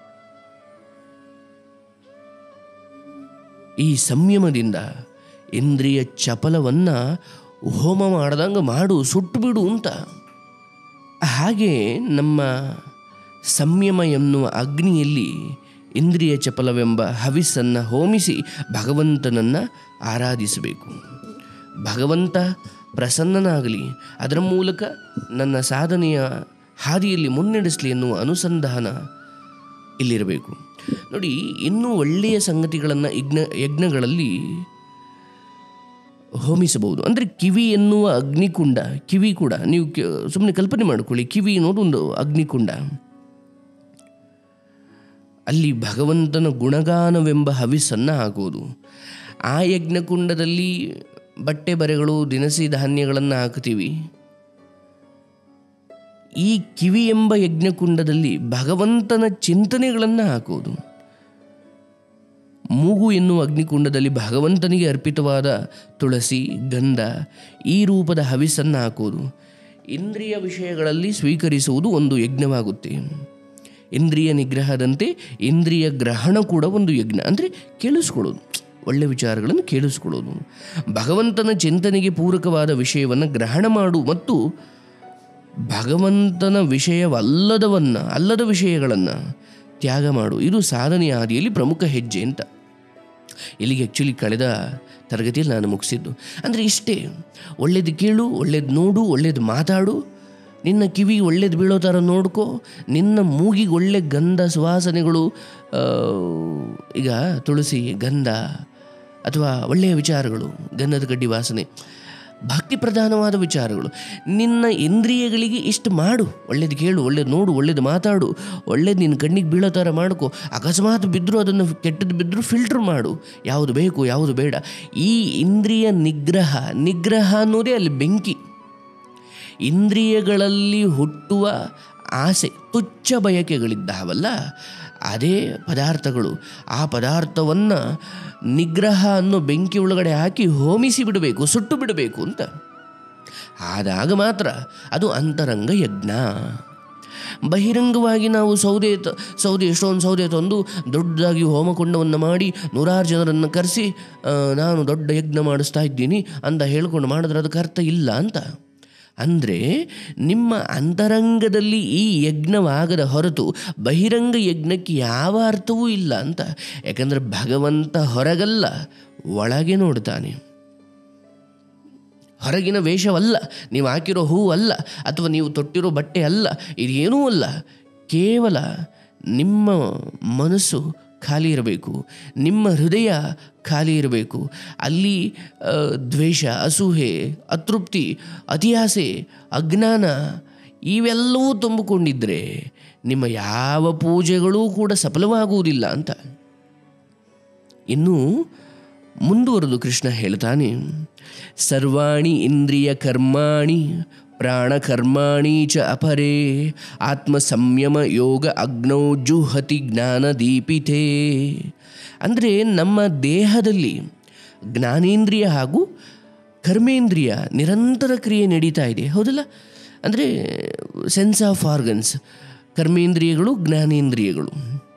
ಈ ಸಂಯಮದಿಂದ ಇಂದ್ರಿಯ ಚಪಲವನ್ನು ಹೋಮ ಮಾಡ್ದಂಗೆ ಮಾಡು, ಸುಟ್ಟು ಬಿಡು ಅಂತ. ಹಾಗೆ ನಮ್ಮ ಸಂಯಮ ಎನ್ನುವ ಅಗ್ನಿಯಲ್ಲಿ ಇಂದ್ರಿಯ ಚಪಲವೆಂಬ ಹವಿಸ್ಸನ್ನು ಹೋಮಿಸಿ ಭಗವಂತನನ್ನು ಆರಾಧಿಸಬೇಕು. ಭಗವಂತ ಪ್ರಸನ್ನನಾಗಲಿ, ಅದರ ಮೂಲಕ ನನ್ನ ಸಾಧನೆಯ ಹಾದಿಯಲ್ಲಿ ಮುನ್ನಡೆಸಲಿ ಎನ್ನುವ ಅನುಸಂಧಾನ ಇಲ್ಲಿರಬೇಕು. ನೋಡಿ, ಇನ್ನೂ ಒಳ್ಳೆಯ ಸಂಗತಿಗಳನ್ನು ಯಜ್ಞಗಳಲ್ಲಿ ಹೋಮಿಸಬಹುದು. ಅಂದರೆ ಕಿವಿ ಎನ್ನುವ ಅಗ್ನಿಕುಂಡ, ಕಿವಿ ಕೂಡ ನೀವು ಸುಮ್ಮನೆ ಕಲ್ಪನೆ ಮಾಡಿಕೊಳ್ಳಿ, ಕಿವಿ ಅನ್ನೋದು ಒಂದು ಅಗ್ನಿಕುಂಡ. ಅಲ್ಲಿ ಭಗವಂತನ ಗುಣಗಾನವೆಂಬ ಹವಿಸ್ಸನ್ನು ಹಾಕುವುದು. ಆ ಯಜ್ಞಕುಂಡದಲ್ಲಿ ಬಟ್ಟೆ ಬರೆಗಳು, ದಿನಸಿ ಧಾನ್ಯಗಳನ್ನು ಹಾಕ್ತೀವಿ. ಈ ಕಿವಿ ಎಂಬ ಯಜ್ಞಕುಂಡದಲ್ಲಿ ಭಗವಂತನ ಚಿಂತನೆಗಳನ್ನು ಹಾಕುವುದು. ಮೂಗು ಎನ್ನುವ ಅಗ್ನಿಕುಂಡದಲ್ಲಿ ಭಗವಂತನಿಗೆ ಅರ್ಪಿತವಾದ ತುಳಸಿ, ಗಂಧ, ಈ ರೂಪದ ಹವಿಸ್ಸನ್ನು ಹಾಕುವುದು. ಇಂದ್ರಿಯ ವಿಷಯಗಳಲ್ಲಿ ಸ್ವೀಕರಿಸುವುದು ಒಂದು ಯಜ್ಞವಾಗುತ್ತೆ. ಇಂದ್ರಿಯ ನಿಗ್ರಹದಂತೆ ಇಂದ್ರಿಯ ಗ್ರಹಣ ಕೂಡ ಒಂದು ಯಜ್ಞ. ಅಂದರೆ ಕೇಳಿಸ್ಕೊಳ್ಳೋದು, ಒಳ್ಳೆ ವಿಚಾರಗಳನ್ನು ಕೇಳಿಸ್ಕೊಳ್ಳೋದು, ಭಗವಂತನ ಚಿಂತನೆಗೆ ಪೂರಕವಾದ ವಿಷಯವನ್ನು ಗ್ರಹಣ ಮಾಡು, ಮತ್ತು ಭಗವಂತನ ಅಲ್ಲದ ವಿಷಯಗಳನ್ನು ತ್ಯಾಗ ಮಾಡು. ಇದು ಸಾಧನೆಯ ಹಾದಿಯಲ್ಲಿ ಪ್ರಮುಖ ಹೆಜ್ಜೆ ಅಂತ ಇಲ್ಲಿಗೆ ಆ್ಯಕ್ಚುಲಿ ಕಳೆದ ತರಗತಿಯಲ್ಲಿ ನಾನು ಮುಗಿಸಿದ್ದು. ಅಂದರೆ ಇಷ್ಟೇ, ಒಳ್ಳೇದು ಕೇಳು, ಒಳ್ಳೇದು ನೋಡು, ಒಳ್ಳೇದು ಮಾತಾಡು, ನಿನ್ನ ಕಿವಿಗೆ ಒಳ್ಳೇದು ಬೀಳೋ ಥರ ನೋಡ್ಕೋ, ನಿನ್ನ ಮೂಗಿಗೆ ಒಳ್ಳೆ ಗಂಧ ಸುವಾಸನೆಗಳು, ಈಗ ತುಳಸಿ, ಗಂಧ ಅಥವಾ ಒಳ್ಳೆಯ ವಿಚಾರಗಳು, ಗಂಧದ ಕಡ್ಡಿ ವಾಸನೆ, ಭಕ್ತಿ ಪ್ರಧಾನವಾದ ವಿಚಾರಗಳು, ನಿನ್ನ ಇಂದ್ರಿಯಗಳಿಗೆ ಇಷ್ಟು ಮಾಡು. ಒಳ್ಳೇದು ಕೇಳು, ಒಳ್ಳೇದು ನೋಡು, ಒಳ್ಳೇದು ಮಾತಾಡು, ಒಳ್ಳೇದು ನಿನ್ನ ಕಣ್ಣಿಗೆ ಬೀಳೋ ಥರ ಮಾಡ್ಕೊ. ಅಕಸ್ಮಾತ್ ಬಿದ್ದರೂ ಅದನ್ನು, ಕೆಟ್ಟದ್ದು ಬಿದ್ದರೂ ಫಿಲ್ಟರ್ ಮಾಡು, ಯಾವುದು ಬೇಕು ಯಾವುದು ಬೇಡ. ಈ ಇಂದ್ರಿಯ ನಿಗ್ರಹ ಅನ್ನೋದೇ ಅಲ್ಲಿ ಬೆಂಕಿ. ಇಂದ್ರಿಯಗಳಲ್ಲಿ ಹುಟ್ಟುವ ಆಸೆ, ತುಚ್ಛ ಬಯಕೆಗಳಿದ್ದಾವಲ್ಲ, ಅದೇ ಪದಾರ್ಥಗಳು. ಆ ಪದಾರ್ಥವನ್ನು ನಿಗ್ರಹ ಅನ್ನೋ ಬೆಂಕಿ ಒಳಗಡೆ ಹಾಕಿ ಹೋಮಿಸಿ ಬಿಡಬೇಕು, ಸುಟ್ಟು ಬಿಡಬೇಕು ಅಂತ. ಆದಾಗ ಮಾತ್ರ ಅದು ಅಂತರಂಗ ಯಜ್ಞ. ಬಹಿರಂಗವಾಗಿ ನಾವು ಸೌದೆ ಎಷ್ಟೊಂದು ಸೌದೆ ತಂದು ದೊಡ್ಡದಾಗಿ ಹೋಮಕುಂಡವನ್ನು ಮಾಡಿ 100 ಜನರನ್ನು ಕರೆಸಿ ನಾನು ದೊಡ್ಡ ಯಜ್ಞ ಮಾಡಿಸ್ತಾ ಇದ್ದೀನಿ ಅಂತ ಹೇಳ್ಕೊಂಡು ಮಾಡಿದ್ರೆ ಅದಕ್ಕೆ ಅರ್ಥ ಇಲ್ಲ ಅಂತ. ಅಂದರೆ ನಿಮ್ಮ ಅಂತರಂಗದಲ್ಲಿ ಈ ಯಜ್ಞವಾಗದ ಹೊರತು ಬಹಿರಂಗ ಯಜ್ಞಕ್ಕೆ ಯಾವ ಅರ್ಥವೂ ಇಲ್ಲ ಅಂತ. ಯಾಕಂದರೆ ಭಗವಂತ ಹೊರಗಲ್ಲ, ಒಳಗೆ ನೋಡ್ತಾನೆ. ಹೊರಗಿನ ವೇಷವಲ್ಲ, ನೀವು ಹಾಕಿರೋ ಹೂವು ಅಲ್ಲ, ಅಥವಾ ನೀವು ತೊಟ್ಟಿರೋ ಬಟ್ಟೆ ಅಲ್ಲ, ಇದೇನೂ ಅಲ್ಲ. ಕೇವಲ ನಿಮ್ಮ ಮನಸ್ಸು ಖಾಲಿ ಇರಬೇಕು, ನಿಮ್ಮ ಹೃದಯ ಖಾಲಿ ಇರಬೇಕು. ಅಲ್ಲಿ ದ್ವೇಷ, ಅಸೂಹೆ, ಅತೃಪ್ತಿ, ಅತಿಯಾಸೆ, ಅಜ್ಞಾನ ಇವೆಲ್ಲವೂ ತುಂಬಿಕೊಂಡಿದ್ದರೆ ನಿಮ್ಮ ಯಾವ ಪೂಜೆಗಳೂ ಕೂಡ ಸಫಲವಾಗುವುದಿಲ್ಲ ಅಂತ. ಇನ್ನು ಮುಂದುವರೆದು ಕೃಷ್ಣ ಹೇಳ್ತಾನೆ, ಸರ್ವಾಣಿ ಇಂದ್ರಿಯ ಕರ್ಮಾಣಿ ಪ್ರಾಣಕರ್ಮಾಣಿ ಚ ಅಪರೇ ಆತ್ಮಸಂಯಮ ಯೋಗ ಅಗ್ನೌ ಜುಹತಿ ಜ್ಞಾನದೀಪಿತೇ. ಅಂದರೆ ನಮ್ಮ ದೇಹದಲ್ಲಿ ಜ್ಞಾನೇಂದ್ರಿಯ ಹಾಗೂ ಕರ್ಮೇಂದ್ರಿಯ ನಿರಂತರ ಕ್ರಿಯೆ ನಡೀತಾ ಇದೆ, ಹೌದಲ್ಲ? ಅಂದರೆ ಸೆನ್ಸ್ ಆಫ್ ಆರ್ಗನ್ಸ್, ಕರ್ಮೇಂದ್ರಿಯಗಳು, ಜ್ಞಾನೇಂದ್ರಿಯಗಳು,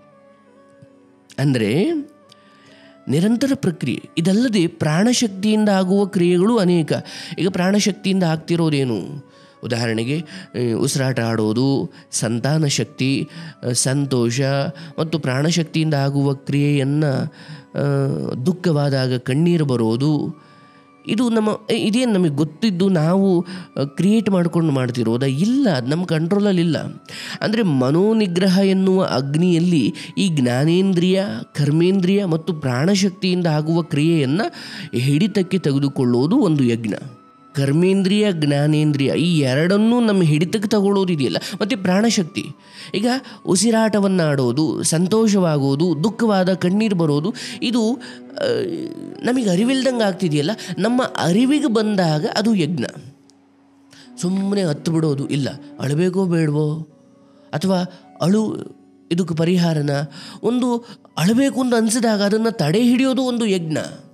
ಅಂದರೆ ನಿರಂತರ ಪ್ರಕ್ರಿಯೆ. ಇದಲ್ಲದೆ ಪ್ರಾಣಶಕ್ತಿಯಿಂದ ಆಗುವ ಕ್ರಿಯೆಗಳು ಅನೇಕ. ಈಗ ಪ್ರಾಣಶಕ್ತಿಯಿಂದ ಆಗ್ತಿರೋದೇನು? ಉದಾಹರಣೆಗೆ ಉಸಿರಾಟ ಆಡೋದು, ಸಂತಾನ ಶಕ್ತಿ, ಸಂತೋಷ. ಮತ್ತು ಪ್ರಾಣಶಕ್ತಿಯಿಂದ ಆಗುವ ಕ್ರಿಯೆಯನ್ನು ದುಃಖವಾದಾಗ ಕಣ್ಣೀರು ಬರೋದು, ಇದು ಇದೇನು ನಮಗೆ ಗೊತ್ತಿದ್ದು ನಾವು ಕ್ರಿಯೇಟ್ ಮಾಡ್ಕೊಂಡು ಮಾಡ್ತಿರೋದ? ಇಲ್ಲ, ಅದು ನಮ್ಮ ಕಂಟ್ರೋಲಲ್ಲಿಲ್ಲ. ಅಂದರೆ ಮನೋನಿಗ್ರಹ ಎನ್ನುವ ಅಗ್ನಿಯಲ್ಲಿ ಈ ಜ್ಞಾನೇಂದ್ರಿಯ, ಕರ್ಮೇಂದ್ರಿಯ ಮತ್ತು ಪ್ರಾಣಶಕ್ತಿಯಿಂದ ಆಗುವ ಕ್ರಿಯೆಯನ್ನು ಹಿಡಿತಕ್ಕೆ ತೆಗೆದುಕೊಳ್ಳೋದು ಒಂದು ಯಜ್ಞ. ಕರ್ಮೇಂದ್ರಿಯ, ಜ್ಞಾನೇಂದ್ರಿಯ ಈ ಎರಡನ್ನೂ ನಮ್ಮ ಹಿಡಿತಕ್ಕೆ ತಗೊಳ್ಳೋದು ಇದೆಯಲ್ಲ. ಮತ್ತು ಪ್ರಾಣಶಕ್ತಿ, ಈಗ ಉಸಿರಾಟವನ್ನು ಆಡೋದು, ಸಂತೋಷವಾಗೋದು, ದುಃಖವಾದ ಕಣ್ಣೀರು ಬರೋದು, ಇದು ನಮಗೆ ಅರಿವಿಲ್ದಂಗೆ ಆಗ್ತಿದೆಯಲ್ಲ. ನಮ್ಮ ಅರಿವಿಗೆ ಬಂದಾಗ ಅದು ಯಜ್ಞ. ಸುಮ್ಮನೆ ಹತ್ತು ಬಿಡೋದು ಇಲ್ಲ. ಅಳಬೇಕೋ ಬೇಡವೋ, ಅಥವಾ ಇದಕ್ಕೆ ಪರಿಹಾರನ, ಒಂದು ಅಳಬೇಕು ಅಂತ ಅನಿಸಿದಾಗ ಅದನ್ನು ತಡೆ ಹಿಡಿಯೋದು ಒಂದು ಯಜ್ಞ.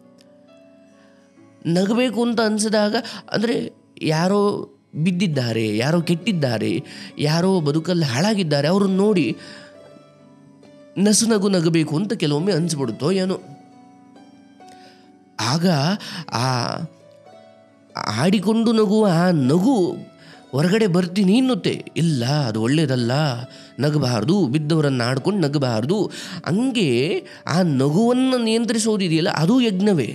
ನಗಬೇಕು ಅಂತ ಅನಿಸಿದಾಗ, ಅಂದರೆ ಯಾರೋ ಬಿದ್ದಿದ್ದಾರೆ, ಯಾರೋ ಕೆಟ್ಟಿದ್ದಾರೆ, ಯಾರೋ ಬದುಕಲ್ಲಿ ಹಾಳಾಗಿದ್ದಾರೆ, ಅವ್ರನ್ನ ನೋಡಿ ನಗು ನಗಬೇಕು ಅಂತ ಕೆಲವೊಮ್ಮೆ ಅನಿಸ್ಬಿಡುತ್ತೋ ಏನೋ. ಆಗ ಆ ಆಡಿಕೊಂಡು ನಗುವ ಆ ನಗು ಹೊರಗಡೆ ಬರ್ತೀನಿ ಎನ್ನುತ್ತೆ. ಇಲ್ಲ, ಅದು ಒಳ್ಳೆಯದಲ್ಲ, ನಗಬಾರ್ದು, ಬಿದ್ದವರನ್ನು ಆಡ್ಕೊಂಡು ನಗಬಾರ್ದು. ಹಂಗೆ ಆ ನಗುವನ್ನು ನಿಯಂತ್ರಿಸೋದಿದೆಯಲ್ಲ, ಅದು ಯಜ್ಞವೇ.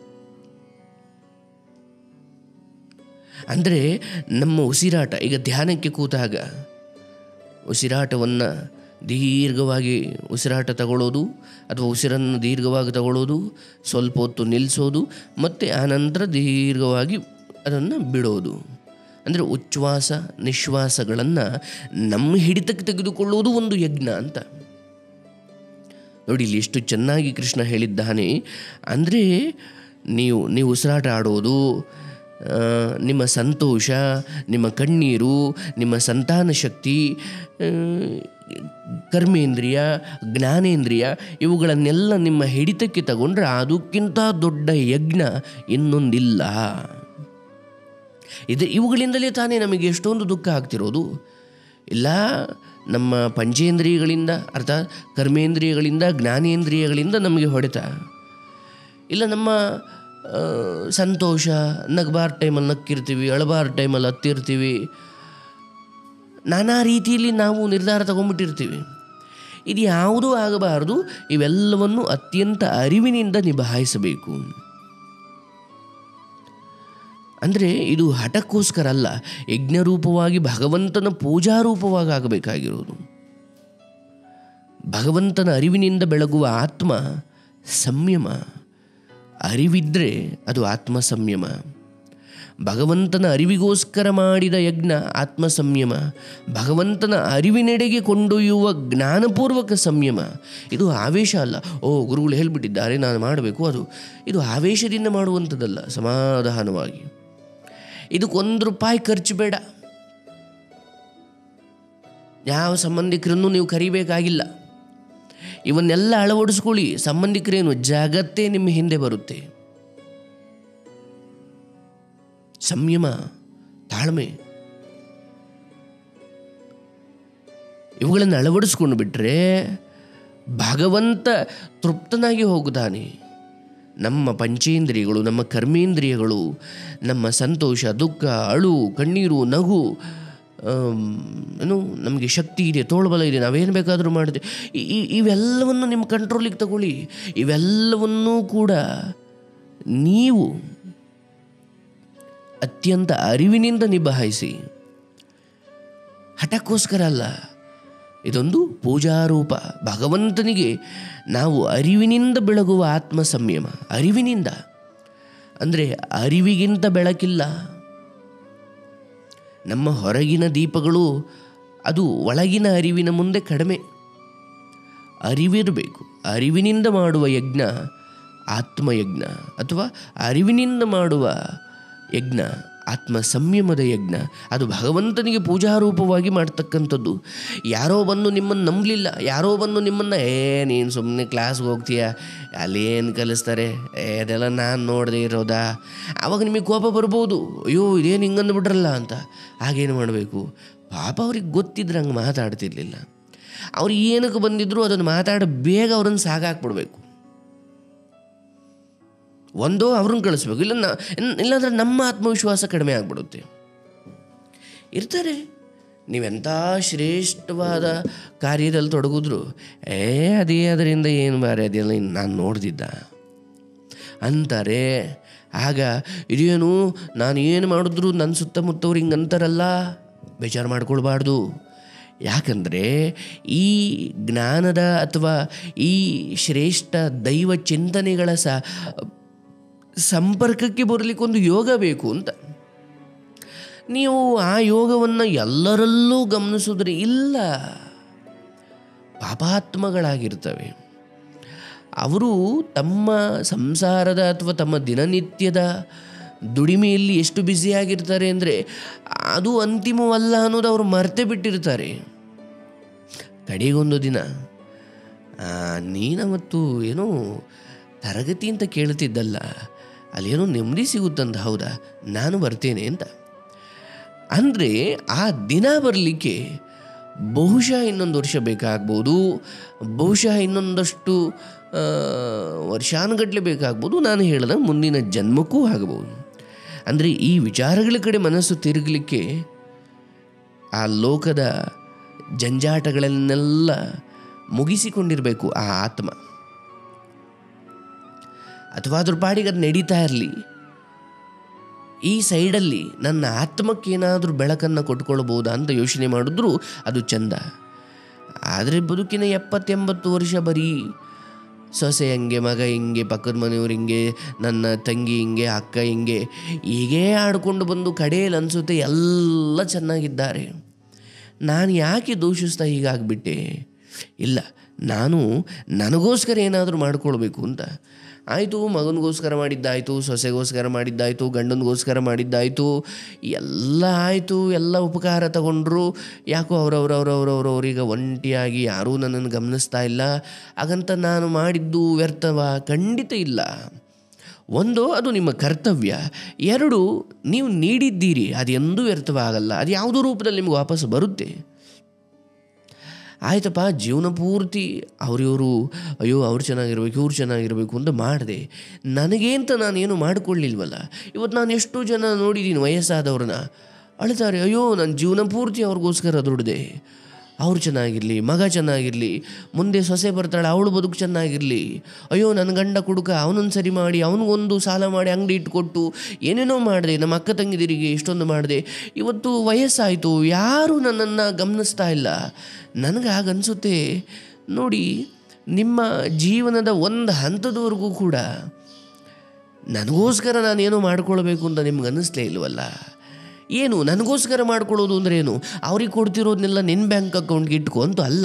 ಅಂದರೆ ನಮ್ಮ ಉಸಿರಾಟ, ಈಗ ಧ್ಯಾನಕ್ಕೆ ಕೂತಾಗ ಉಸಿರಾಟವನ್ನು ದೀರ್ಘವಾಗಿ ಉಸಿರಾಟ ತಗೊಳ್ಳೋದು, ಅಥವಾ ಉಸಿರನ್ನು ದೀರ್ಘವಾಗಿ ತಗೊಳ್ಳೋದು, ಸ್ವಲ್ಪ ಹೊತ್ತು ನಿಲ್ಲಿಸೋದು, ಮತ್ತು ಆನಂತರ ದೀರ್ಘವಾಗಿ ಅದನ್ನು ಬಿಡೋದು. ಅಂದರೆ ಉಚ್ಛ್ವಾಸ ನಿಶ್ವಾಸಗಳನ್ನು ನಮ್ಮ ಹಿಡಿತಕ್ಕೆ ತೆಗೆದುಕೊಳ್ಳೋದು ಒಂದು ಯಜ್ಞ ಅಂತ. ನೋಡಿ ಇಲ್ಲಿ ಎಷ್ಟು ಚೆನ್ನಾಗಿ ಕೃಷ್ಣ ಹೇಳಿದ್ದಾನೆ. ಅಂದರೆ ನೀವು ಉಸಿರಾಟ ಆಡೋದು, ನಿಮ್ಮ ಸಂತೋಷ, ನಿಮ್ಮ ಕಣ್ಣೀರು, ನಿಮ್ಮ ಸಂತಾನ ಶಕ್ತಿ, ಕರ್ಮೇಂದ್ರಿಯ, ಜ್ಞಾನೇಂದ್ರಿಯ ಇವುಗಳನ್ನೆಲ್ಲ ನಿಮ್ಮ ಹಿಡಿತಕ್ಕೆ ತಗೊಂಡ್ರೆ ಅದಕ್ಕಿಂತ ದೊಡ್ಡ ಯಜ್ಞ ಇನ್ನೊಂದಿಲ್ಲ. ಇವುಗಳಿಂದಲೇ ತಾನೇ ನಮಗೆ ಎಷ್ಟೊಂದು ದುಃಖ ಆಗ್ತಿರೋದು. ಇಲ್ಲ ನಮ್ಮ ಪಂಚೇಂದ್ರಿಯಗಳಿಂದ, ಅರ್ಥಾತ್ ಕರ್ಮೇಂದ್ರಿಯಗಳಿಂದ, ಜ್ಞಾನೇಂದ್ರಿಯಗಳಿಂದ ನಮಗೆ ಹೊಡೆತ. ಇಲ್ಲ ನಮ್ಮ ಸಂತೋಷ, ನಗಬಾರ ಟೈಮಲ್ಲಿ ನಕ್ಕಿರ್ತೀವಿ, ಅಳಬಾರ ಟೈಮಲ್ಲಿ ಹತ್ತಿರ್ತೀವಿ, ನಾನಾ ರೀತಿಯಲ್ಲಿ ನಾವು ನಿರ್ಧಾರ ತಗೊಂಡ್ಬಿಟ್ಟಿರ್ತೀವಿ. ಇದು ಯಾವುದೂ ಆಗಬಾರ್ದು. ಇವೆಲ್ಲವನ್ನು ಅತ್ಯಂತ ಅರಿವಿನಿಂದ ನಿಭಾಯಿಸಬೇಕು. ಅಂದರೆ ಇದು ಹಠಕ್ಕೋಸ್ಕರ ಅಲ್ಲ, ಯಜ್ಞರೂಪವಾಗಿ ಭಗವಂತನ ಪೂಜಾರೂಪವಾಗಿ ಆಗಬೇಕಾಗಿರೋದು. ಭಗವಂತನ ಅರಿವಿನಿಂದ ಬೆಳಗುವ ಆತ್ಮ ಸಂಯಮ. ಅರಿವಿದ್ದರೆ ಅದು ಆತ್ಮ ಸಂಯಮ. ಭಗವಂತನ ಅರಿವಿಗೋಸ್ಕರ ಮಾಡಿದ ಯಜ್ಞ ಆತ್ಮ ಸಂಯಮ. ಭಗವಂತನ ಅರಿವಿನೆಡೆಗೆ ಕೊಂಡೊಯ್ಯುವ ಜ್ಞಾನಪೂರ್ವಕ ಸಂಯಮ. ಇದು ಆವೇಶ ಅಲ್ಲ. ಗುರುಗಳು ಹೇಳಿಬಿಟ್ಟಿದ್ದಾರೆ ನಾನು ಮಾಡಬೇಕು, ಇದು ಆವೇಶದಿಂದ ಮಾಡುವಂಥದ್ದಲ್ಲ. ಸಮಾಧಾನವಾಗಿ, ಇದಕ್ಕೊಂದು ರೂಪಾಯಿ ಖರ್ಚು ಬೇಡ. ಯಾವ ಸಂಬಂಧಿಕರನ್ನು ನೀವು ಕರಿಬೇಕಾಗಿಲ್ಲ. ಇವನ್ನೆಲ್ಲ ಅಳವಡಿಸ್ಕೊಳ್ಳಿ. ಸಂಬಂಧಿಕರೇನು, ಜಗತ್ತೇ ನಿಮ್ಮ ಹಿಂದೆ ಬರುತ್ತೆ. ಸಂಯಮ, ತಾಳ್ಮೆ, ಇವುಗಳನ್ನು ಅಳವಡಿಸ್ಕೊಂಡು ಬಿಟ್ಟರೆ ಭಗವಂತ ತೃಪ್ತನಾಗಿ ಹೋಗುತ್ತಾನೆ. ನಮ್ಮ ಪಂಚೇಂದ್ರಿಯಗಳು, ನಮ್ಮ ಕರ್ಮೇಂದ್ರಿಯಗಳು, ನಮ್ಮ ಸಂತೋಷ, ದುಃಖ, ಅಳು, ಕಣ್ಣೀರು, ನಗು, ನಮಗೆ ಶಕ್ತಿ ಇದೆ, ತೋಳ್ಬಲ ಇದೆ, ನಾವೇನು ಬೇಕಾದರೂ ಮಾಡಿದೆ, ಇವೆಲ್ಲವನ್ನು ನಿಮ್ಮ ಕಂಟ್ರೋಲಿಗೆ ತಗೊಳ್ಳಿ. ಇವೆಲ್ಲವನ್ನೂ ಕೂಡ ನೀವು ಅತ್ಯಂತ ಅರಿವಿನಿಂದ ನಿಭಾಯಿಸಿ. ಹಠಕ್ಕೋಸ್ಕರ ಅಲ್ಲ, ಇದೊಂದು ಪೂಜಾರೂಪ. ಭಗವಂತನಿಗೆ ನಾವು ಅರಿವಿನಿಂದ ಬೆಳಗುವ ಆತ್ಮ ಸಂಯಮ. ಅರಿವಿನಿಂದ ಅಂದರೆ ಅರಿವಿಗಿಂತ ಬೆಳಕಿಲ್ಲ. ನಮ್ಮ ಹೊರಗಿನ ದೀಪಗಳು ಅದು ಒಳಗಿನ ಅರಿವಿನ ಮುಂದೆ ಕಡಿಮೆ. ಅರಿವಿರಬೇಕು. ಅರಿವಿನಿಂದ ಮಾಡುವ ಯಜ್ಞ ಆತ್ಮಯಜ್ಞ, ಅಥವಾ ಅರಿವಿನಿಂದ ಮಾಡುವ ಯಜ್ಞ ಆತ್ಮ ಸಂಯಮದ ಯಜ್ಞ. ಅದು ಭಗವಂತನಿಗೆ ಪೂಜಾರೂಪವಾಗಿ ಮಾಡ್ತಕ್ಕಂಥದ್ದು. ಯಾರೋ ಬಂದು ನಿಮ್ಮನ್ನು ನಂಬಲಿಲ್ಲ, ಯಾರೋ ಬಂದು ನಿಮ್ಮನ್ನು ನೀನು ಸುಮ್ಮನೆ ಕ್ಲಾಸ್ಗೆ ಹೋಗ್ತೀಯ, ಅಲ್ಲೇನು ಕಲಿಸ್ತಾರೆ, ಅದೆಲ್ಲ ನಾನು ನೋಡದೆ ಇರೋದಾ, ಆವಾಗ ನಿಮಗೆ ಕೋಪ ಬರ್ಬೋದು, ಅಯ್ಯೋ ಇದೇನು ಹಿಂಗಂದುಬಿಟ್ರಲ್ಲ ಅಂತ. ಹಾಗೇನು ಮಾಡಬೇಕು? ಪಾಪ ಅವ್ರಿಗೆ ಗೊತ್ತಿದ್ರೆ ಹಂಗೆ ಮಾತಾಡ್ತಿರ್ಲಿಲ್ಲ. ಅವ್ರು ಏನಕ್ಕೆ ಬಂದಿದ್ರು ಅದನ್ನು ಮಾತಾಡಿ ಬೇಗ ಅವ್ರನ್ನ ಸಾಗಾಕ್ಬಿಡ್ಬೇಕು. ಒಂದೋ ಅವ್ರನ್ನ ಕಳಿಸ್ಬೇಕು, ಇಲ್ಲಾಂದ್ರೆ ನಮ್ಮ ಆತ್ಮವಿಶ್ವಾಸ ಕಡಿಮೆ ಆಗಿಬಿಡುತ್ತೆ. ಇರ್ತಾರೆ, ನೀವೆಂಥ ಶ್ರೇಷ್ಠವಾದ ಕಾರ್ಯದಲ್ಲಿ ತೊಡಗಿದ್ರು, ಅದರಿಂದ ಏನು ಬಾರೆ, ಅದೆಲ್ಲ ನಾನು ನೋಡ್ದಿದ್ದ ಅಂತಾರೆ. ಆಗ ಇದೇನು ನಾನು ಏನು ಮಾಡಿದ್ರು ನನ್ನ ಸುತ್ತಮುತ್ತವ್ರು ಹಿಂಗೆ ಅಂತಾರಲ್ಲ, ಬೇಜಾರು ಮಾಡ್ಕೊಳ್ಬಾರ್ದು. ಯಾಕಂದರೆ ಈ ಜ್ಞಾನದ ಅಥವಾ ಈ ಶ್ರೇಷ್ಠ ದೈವ ಚಿಂತನೆಗಳ ಸಂಪರ್ಕಕ್ಕೆ ಬರಲಿಕ್ಕೊಂದು ಯೋಗ ಬೇಕು ಅಂತ. ನೀವು ಆ ಯೋಗವನ್ನು ಎಲ್ಲರಲ್ಲೂ ಗಮನಿಸಿದ್ರೆ ಇಲ್ಲ, ಪಾಪಾತ್ಮಗಳಾಗಿರ್ತವೆ. ಅವರು ತಮ್ಮ ಸಂಸಾರದ ಅಥವಾ ತಮ್ಮ ದಿನನಿತ್ಯದ ದುಡಿಮೆಯಲ್ಲಿ ಎಷ್ಟು ಬ್ಯುಸಿಯಾಗಿರ್ತಾರೆ ಅಂದರೆ ಅದು ಅಂತಿಮವಲ್ಲ ಅನ್ನೋದು ಅವರು ಮರೆತೇ ಬಿಟ್ಟಿರ್ತಾರೆ. ಕಡೆಗೊಂದು ದಿನ ನೀನವತ್ತು ಏನೋ ತರಗತಿ ಅಂತ ಕೇಳ್ತಿದ್ದಲ್ಲ, ಅಲ್ಲೇನೋ ನೆಮ್ಮದಿ ಸಿಗುತ್ತಂತ, ಹೌದಾ, ನಾನು ಬರ್ತೇನೆ ಅಂತ. ಅಂದರೆ ಆ ದಿನ ಬರಲಿಕ್ಕೆ ಬಹುಶಃ ಇನ್ನೊಂದು ವರ್ಷ ಬೇಕಾಗ್ಬೋದು, ಬಹುಶಃ ಇನ್ನೊಂದಷ್ಟು ವರ್ಷಾನುಗಟ್ಟಲೆ ಬೇಕಾಗ್ಬೋದು, ನಾನು ಹೇಳಿದ ಮುಂದಿನ ಜನ್ಮಕ್ಕೂ ಆಗಬಹುದು. ಅಂದರೆ ಈ ವಿಚಾರಗಳ ಕಡೆ ಮನಸ್ಸು ತಿರುಗಲಿಕ್ಕೆ ಆ ಲೋಕದ ಜಂಜಾಟಗಳನ್ನೆಲ್ಲ ಮುಗಿಸಿಕೊಂಡಿರಬೇಕು ಆ ಆತ್ಮ. ಅಥವಾ ಅದ್ರ ಪಾಡಿಗೆ ಅದು ನಡೀತಾ ಇರಲಿ. ಈ ಸೈಡಲ್ಲಿ ನನ್ನ ಆತ್ಮಕ್ಕೇನಾದರೂ ಬೆಳಕನ್ನು ಕೊಟ್ಕೊಳ್ಬೋದಾ ಅಂತ ಯೋಚನೆ ಮಾಡಿದ್ರೂ ಅದು ಚಂದ. ಆದರೆ ಬದುಕಿನ 70-80 ವರ್ಷ ಬರೀ ಸೊಸೆ ಹಂಗೆ, ಮಗ ಹಿಂಗೆ, ಪಕ್ಕದ ಮನೆಯವ್ರು ಹಿಂಗೆ, ನನ್ನ ತಂಗಿ ಹಿಂಗೆ, ಅಕ್ಕ ಹಿಂಗೆ, ಹೀಗೇ ಆಡ್ಕೊಂಡು ಬಂದು ಕಡೆಯಲ್ಲಿ ಅನಿಸುತ್ತೆ ಎಲ್ಲ ಚೆನ್ನಾಗಿದ್ದಾರೆ. ನಾನು ಯಾಕೆ ದೂಷಿಸ್ತಾ ಹೀಗಾಗ್ಬಿಟ್ಟೆ? ಇಲ್ಲ, ನಾನು ನನಗೋಸ್ಕರ ಏನಾದರೂ ಮಾಡ್ಕೊಳ್ಬೇಕು ಅಂತ. ಆಯಿತು, ಮಗನಿಗೋಸ್ಕರ ಮಾಡಿದ್ದಾಯಿತು, ಸೊಸೆಗೋಸ್ಕರ ಮಾಡಿದ್ದಾಯಿತು, ಗಂಡನಿಗೋಸ್ಕರ ಮಾಡಿದ್ದಾಯಿತು, ಎಲ್ಲ ಆಯಿತು, ಎಲ್ಲ ಉಪಕಾರ ತಗೊಂಡ್ರು. ಯಾಕೋ ಅವರವರವರವರವರೀಗ ಒಂಟಿಯಾಗಿ ಯಾರೂ ನನ್ನನ್ನು ಗಮನಿಸ್ತಾ ಇಲ್ಲ. ಹಾಗಂತ ನಾನು ಮಾಡಿದ್ದು ವ್ಯರ್ಥವ? ಖಂಡಿತ ಇಲ್ಲ. ಒಂದು, ಅದು ನಿಮ್ಮ ಕರ್ತವ್ಯ. 2, ನೀವು ನೀಡಿದ್ದೀರಿ, ಅದು ಎಂದೂ ವ್ಯರ್ಥವಾಗಲ್ಲ. ಅದು ಯಾವುದೋ ರೂಪದಲ್ಲಿ ನಿಮ್ಗೆ ವಾಪಸ್ ಬರುತ್ತೆ. ಆಯ್ತಪ್ಪ, ಜೀವನ ಪೂರ್ತಿ ಅವರಿವರು, ಅಯ್ಯೋ ಅವ್ರು ಚೆನ್ನಾಗಿರ್ಬೇಕು, ಇವ್ರು ಚೆನ್ನಾಗಿರಬೇಕು ಅಂತ ಮಾಡಿದೆ. ನನಗೆ ಅಂತ ನಾನೇನು ಮಾಡಿಕೊಳ್ಳಿಲ್ವಲ್ಲ. ಇವತ್ತು ನಾನು ಎಷ್ಟೋ ಜನ ನೋಡಿದ್ದೀನಿ, ವಯಸ್ಸಾದವ್ರನ್ನ ಅಳ್ತಾರೆ, ಅಯ್ಯೋ ನನ್ನ ಜೀವನ ಪೂರ್ತಿ ಅವ್ರಿಗೋಸ್ಕರ ದುಡಿದೆ, ಅವ್ರು ಚೆನ್ನಾಗಿರಲಿ, ಮಗ ಚೆನ್ನಾಗಿರಲಿ, ಮುಂದೆ ಸೊಸೆ ಬರ್ತಾಳೆ, ಅವಳು ಬದುಕು ಚೆನ್ನಾಗಿರಲಿ, ಅಯ್ಯೋ ನನ್ನ ಗಂಡ ಕುಡುಕ, ಅವನನ್ನು ಸರಿ ಮಾಡಿ, ಅವನಿಗೊಂದು ಸಾಲ ಮಾಡಿ ಅಂಗಡಿ ಇಟ್ಕೊಟ್ಟು ಏನೇನೋ ಮಾಡಿದೆ, ನಮ್ಮ ಅಕ್ಕ ತಂಗಿದಿರಿಗೆ ಇಷ್ಟೊಂದು ಮಾಡಿದೆ. ಇವತ್ತು ವಯಸ್ಸಾಯಿತು, ಯಾರೂ ನನ್ನನ್ನು ಗಮನಿಸ್ತಾ ಇಲ್ಲ. ನನಗೆ ಹಾಗನ್ಸುತ್ತೆ, ನೋಡಿ, ನಿಮ್ಮ ಜೀವನದ ಒಂದು ಹಂತದವರೆಗೂ ಕೂಡ ನನಗೋಸ್ಕರ ನಾನೇನೋ ಮಾಡ್ಕೊಳ್ಬೇಕು ಅಂತ ನಿಮ್ಗೆ ಅನ್ನಿಸ್ಲೇ ಇಲ್ವಲ್ಲ. ಏನು ನನಗೋಸ್ಕರ ಮಾಡ್ಕೊಳ್ಳೋದು ಅಂದರೆ ಏನು? ಅವ್ರಿಗೆ ಕೊಡ್ತಿರೋದನ್ನೆಲ್ಲ ನಿನ್ನ ಬ್ಯಾಂಕ್ ಅಕೌಂಟ್ಗೆ ಇಟ್ಕೊ ಅಂತೂ ಅಲ್ಲ.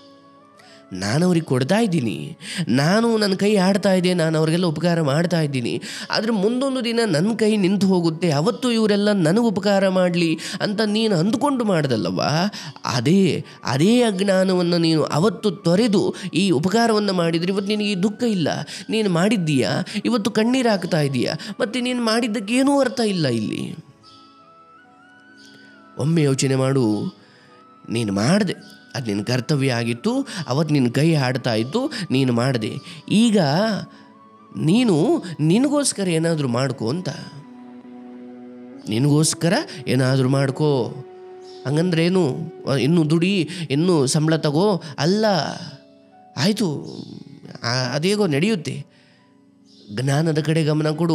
ನಾನು ಅವ್ರಿಗೆ ಕೊಡ್ತಾ ಇದ್ದೀನಿ, ನಾನು ನನ್ನ ಕೈ ಆಡ್ತಾ ಇದ್ದೆ, ನಾನು ಅವ್ರಿಗೆಲ್ಲ ಉಪಕಾರ ಮಾಡ್ತಾ ಇದ್ದೀನಿ. ಆದರೆ ಮುಂದೊಂದು ದಿನ ನನ್ನ ಕೈ ನಿಂತು ಹೋಗುತ್ತೆ, ಅವತ್ತು ಇವರೆಲ್ಲ ನನಗೆ ಉಪಕಾರ ಮಾಡಲಿ ಅಂತ ನೀನು ಅಂದುಕೊಂಡು ಮಾಡ್ದಲ್ಲವ. ಅದೇ ಅಜ್ಞಾನವನ್ನು ನೀನು ಅವತ್ತು ತೊರೆದು ಈ ಉಪಕಾರವನ್ನು ಮಾಡಿದರೆ ಇವತ್ತು ನಿನಗೆ ದುಃಖ ಇಲ್ಲ. ನೀನು ಮಾಡಿದ್ದೀಯಾ, ಇವತ್ತು ಕಣ್ಣೀರು ಹಾಕ್ತಾ ಇದೀಯಾ, ಮತ್ತು ನೀನು ಮಾಡಿದ್ದಕ್ಕೆ ಏನೂ ಅರ್ಥ ಇಲ್ಲ ಇಲ್ಲಿ. ಒಮ್ಮೆ ಯೋಚನೆ ಮಾಡು, ನೀನು ಮಾಡಿದೆ, ಅದು ನಿನ್ನ ಕರ್ತವ್ಯ ಆಗಿತ್ತು, ಅವತ್ತು ನಿನ್ನ ಕೈ ಆಡ್ತಾ ಇತ್ತು, ನೀನು ಮಾಡಿದೆ. ಈಗ ನೀನು ನಿನಗೋಸ್ಕರ ಏನಾದರೂ ಮಾಡ್ಕೋ ಅಂತ, ನಿನಗೋಸ್ಕರ ಏನಾದರೂ ಮಾಡ್ಕೋ. ಹಂಗಂದ್ರೇನು? ಇನ್ನೂ ದುಡಿ, ಇನ್ನೂ ಸಂಬಳ ತಗೋ ಅಲ್ಲ. ಆಯಿತು, ಅದೇಗೋ ನಡೆಯುತ್ತೆ. ಜ್ಞಾನದ ಕಡೆ ಗಮನ ಕೊಡು.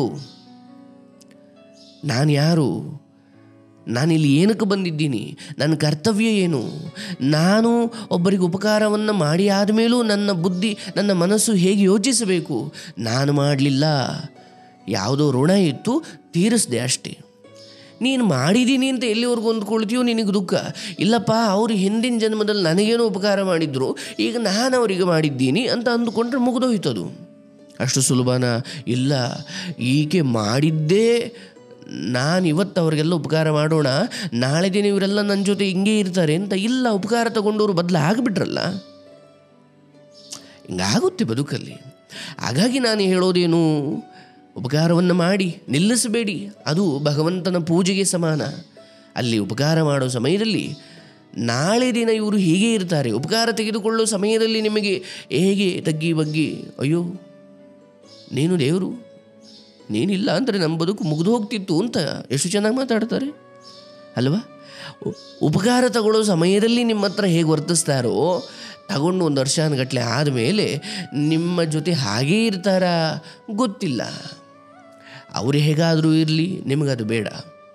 ನಾನು ಯಾರು? ನಾನಿಲ್ಲಿ ಏನಕ್ಕೆ ಬಂದಿದ್ದೀನಿ? ನನ್ನ ಕರ್ತವ್ಯ ಏನು? ನಾನು ಒಬ್ಬರಿಗೆ ಉಪಕಾರವನ್ನು ಮಾಡಿ ಆದಮೇಲೂ ನನ್ನ ಬುದ್ಧಿ, ನನ್ನ ಮನಸ್ಸು ಹೇಗೆ ಯೋಚಿಸಬೇಕು? ನಾನು ಮಾಡಲಿಲ್ಲ, ಯಾವುದೋ ಋಣ ಇತ್ತು, ತೀರಿಸ್ದೆ ಅಷ್ಟೇ. ನೀನು ಮಾಡಿದ್ದೀನಿ ಅಂತ ಎಲ್ಲಿವರೆಗೂ ಅಂದ್ಕೊಳ್ತೀಯೋ ನಿನಗೆ ದುಃಖ. ಇಲ್ಲಪ್ಪ, ಅವರು ಹಿಂದಿನ ಜನ್ಮದಲ್ಲಿ ನನಗೇನೋ ಉಪಕಾರ ಮಾಡಿದ್ರು, ಈಗ ನಾನು ಅವರಿಗೆ ಮಾಡಿದ್ದೀನಿ ಅಂತ ಅಂದುಕೊಂಡ್ರೆ ಮುಗಿದೋಯ್ತದು. ಅಷ್ಟು ಸುಲಭನಾ? ಇಲ್ಲ. ಈಕೆ ಮಾಡಿದ್ದೇ ನಾನು ಇವತ್ತು ಅವ್ರಿಗೆಲ್ಲ ಉಪಕಾರ ಮಾಡೋಣ, ನಾಳೆ ದಿನ ಇವರೆಲ್ಲ ನನ್ನ ಜೊತೆ ಹಿಂಗೆ ಇರ್ತಾರೆ ಅಂತ. ಇಲ್ಲ, ಉಪಕಾರ ತಗೊಂಡವರು ಬದಲು ಆಗಿಬಿಟ್ರಲ್ಲ. ಹಿಂಗಾಗುತ್ತೆ ಬದುಕಲ್ಲಿ. ಹಾಗಾಗಿ ನಾನು ಹೇಳೋದೇನು, ಉಪಕಾರವನ್ನು ಮಾಡಿ ನಿಲ್ಲಿಸಬೇಡಿ. ಅದು ಭಗವಂತನ ಪೂಜೆಗೆ ಸಮಾನ. ಅಲ್ಲಿ ಉಪಕಾರ ಮಾಡೋ ಸಮಯದಲ್ಲಿ ನಾಳೆ ದಿನ ಇವರು ಹೀಗೆ ಇರ್ತಾರೆ, ಉಪಕಾರ ತೆಗೆದುಕೊಳ್ಳೋ ಸಮಯದಲ್ಲಿ ನಿಮಗೆ ಹೇಗೆ ತಗ್ಗಿ ಬಗ್ಗಿ, ಅಯ್ಯೋ ನೀನು ದೇವರು, ನೀನಿಲ್ಲ ಅಂದರೆ ನಮ್ಮ ಬದುಕು ಮುಗಿದು ಹೋಗ್ತಿತ್ತು ಅಂತ ಎಷ್ಟು ಚೆನ್ನಾಗಿ ಮಾತಾಡ್ತಾರೆ ಅಲ್ವಾ. ಉಪಕಾರ ತಗೊಳ್ಳೋ ಸಮಯದಲ್ಲಿ ನಿಮ್ಮ ಹತ್ರ ಹೇಗೆ ವರ್ತಿಸ್ತಾರೋ, ತಗೊಂಡು 1 ವರ್ಷಗಟ್ಟಲೆ ಆದಮೇಲೆ ನಿಮ್ಮ ಜೊತೆ ಹಾಗೇ ಇರ್ತಾರಾ ಗೊತ್ತಿಲ್ಲ. ಅವರು ಹೇಗಾದರೂ ಇರಲಿ, ನಿಮಗದು ಬೇಡ.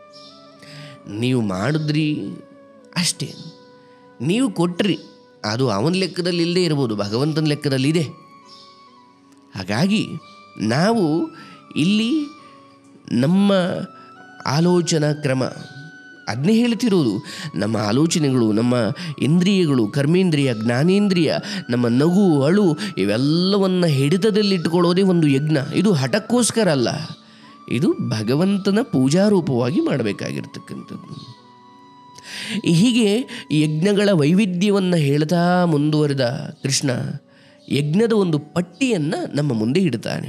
ನೀವು ಮಾಡಿದ್ರಿ ಅಷ್ಟೇ, ನೀವು ಕೊಟ್ರಿ, ಅದು ಅವನ ಲೆಕ್ಕದಲ್ಲಿ ಇಲ್ಲದೆ ಇರ್ಬೋದು, ಭಗವಂತನ ಲೆಕ್ಕದಲ್ಲಿದೆ. ಹಾಗಾಗಿ ನಾವು ಇಲ್ಲಿ ನಮ್ಮ ಆಲೋಚನಾ ಕ್ರಮ ಅದನ್ನೇ ಹೇಳ್ತಿರೋದು. ನಮ್ಮ ಆಲೋಚನೆಗಳು, ನಮ್ಮ ಇಂದ್ರಿಯಗಳು, ಕರ್ಮೇಂದ್ರಿಯ, ಜ್ಞಾನೇಂದ್ರಿಯ, ನಮ್ಮ ನಗು ಅಳು ಇವೆಲ್ಲವನ್ನು ಹಿಡಿತದಲ್ಲಿಟ್ಟುಕೊಳ್ಳೋದೇ ಒಂದು ಯಜ್ಞ. ಇದು ಹಠಕ್ಕೋಸ್ಕರ ಅಲ್ಲ, ಇದು ಭಗವಂತನ ಪೂಜಾರೂಪವಾಗಿ ಮಾಡಬೇಕಾಗಿರ್ತಕ್ಕಂಥದ್ದು. ಹೀಗೆ ಯಜ್ಞಗಳ ವೈವಿಧ್ಯವನ್ನು ಹೇಳ್ತಾ ಮುಂದುವರೆದ ಕೃಷ್ಣ ಯಜ್ಞದ ಒಂದು ಪಟ್ಟಿಯನ್ನು ನಮ್ಮ ಮುಂದೆ ಇಡ್ತಾನೆ.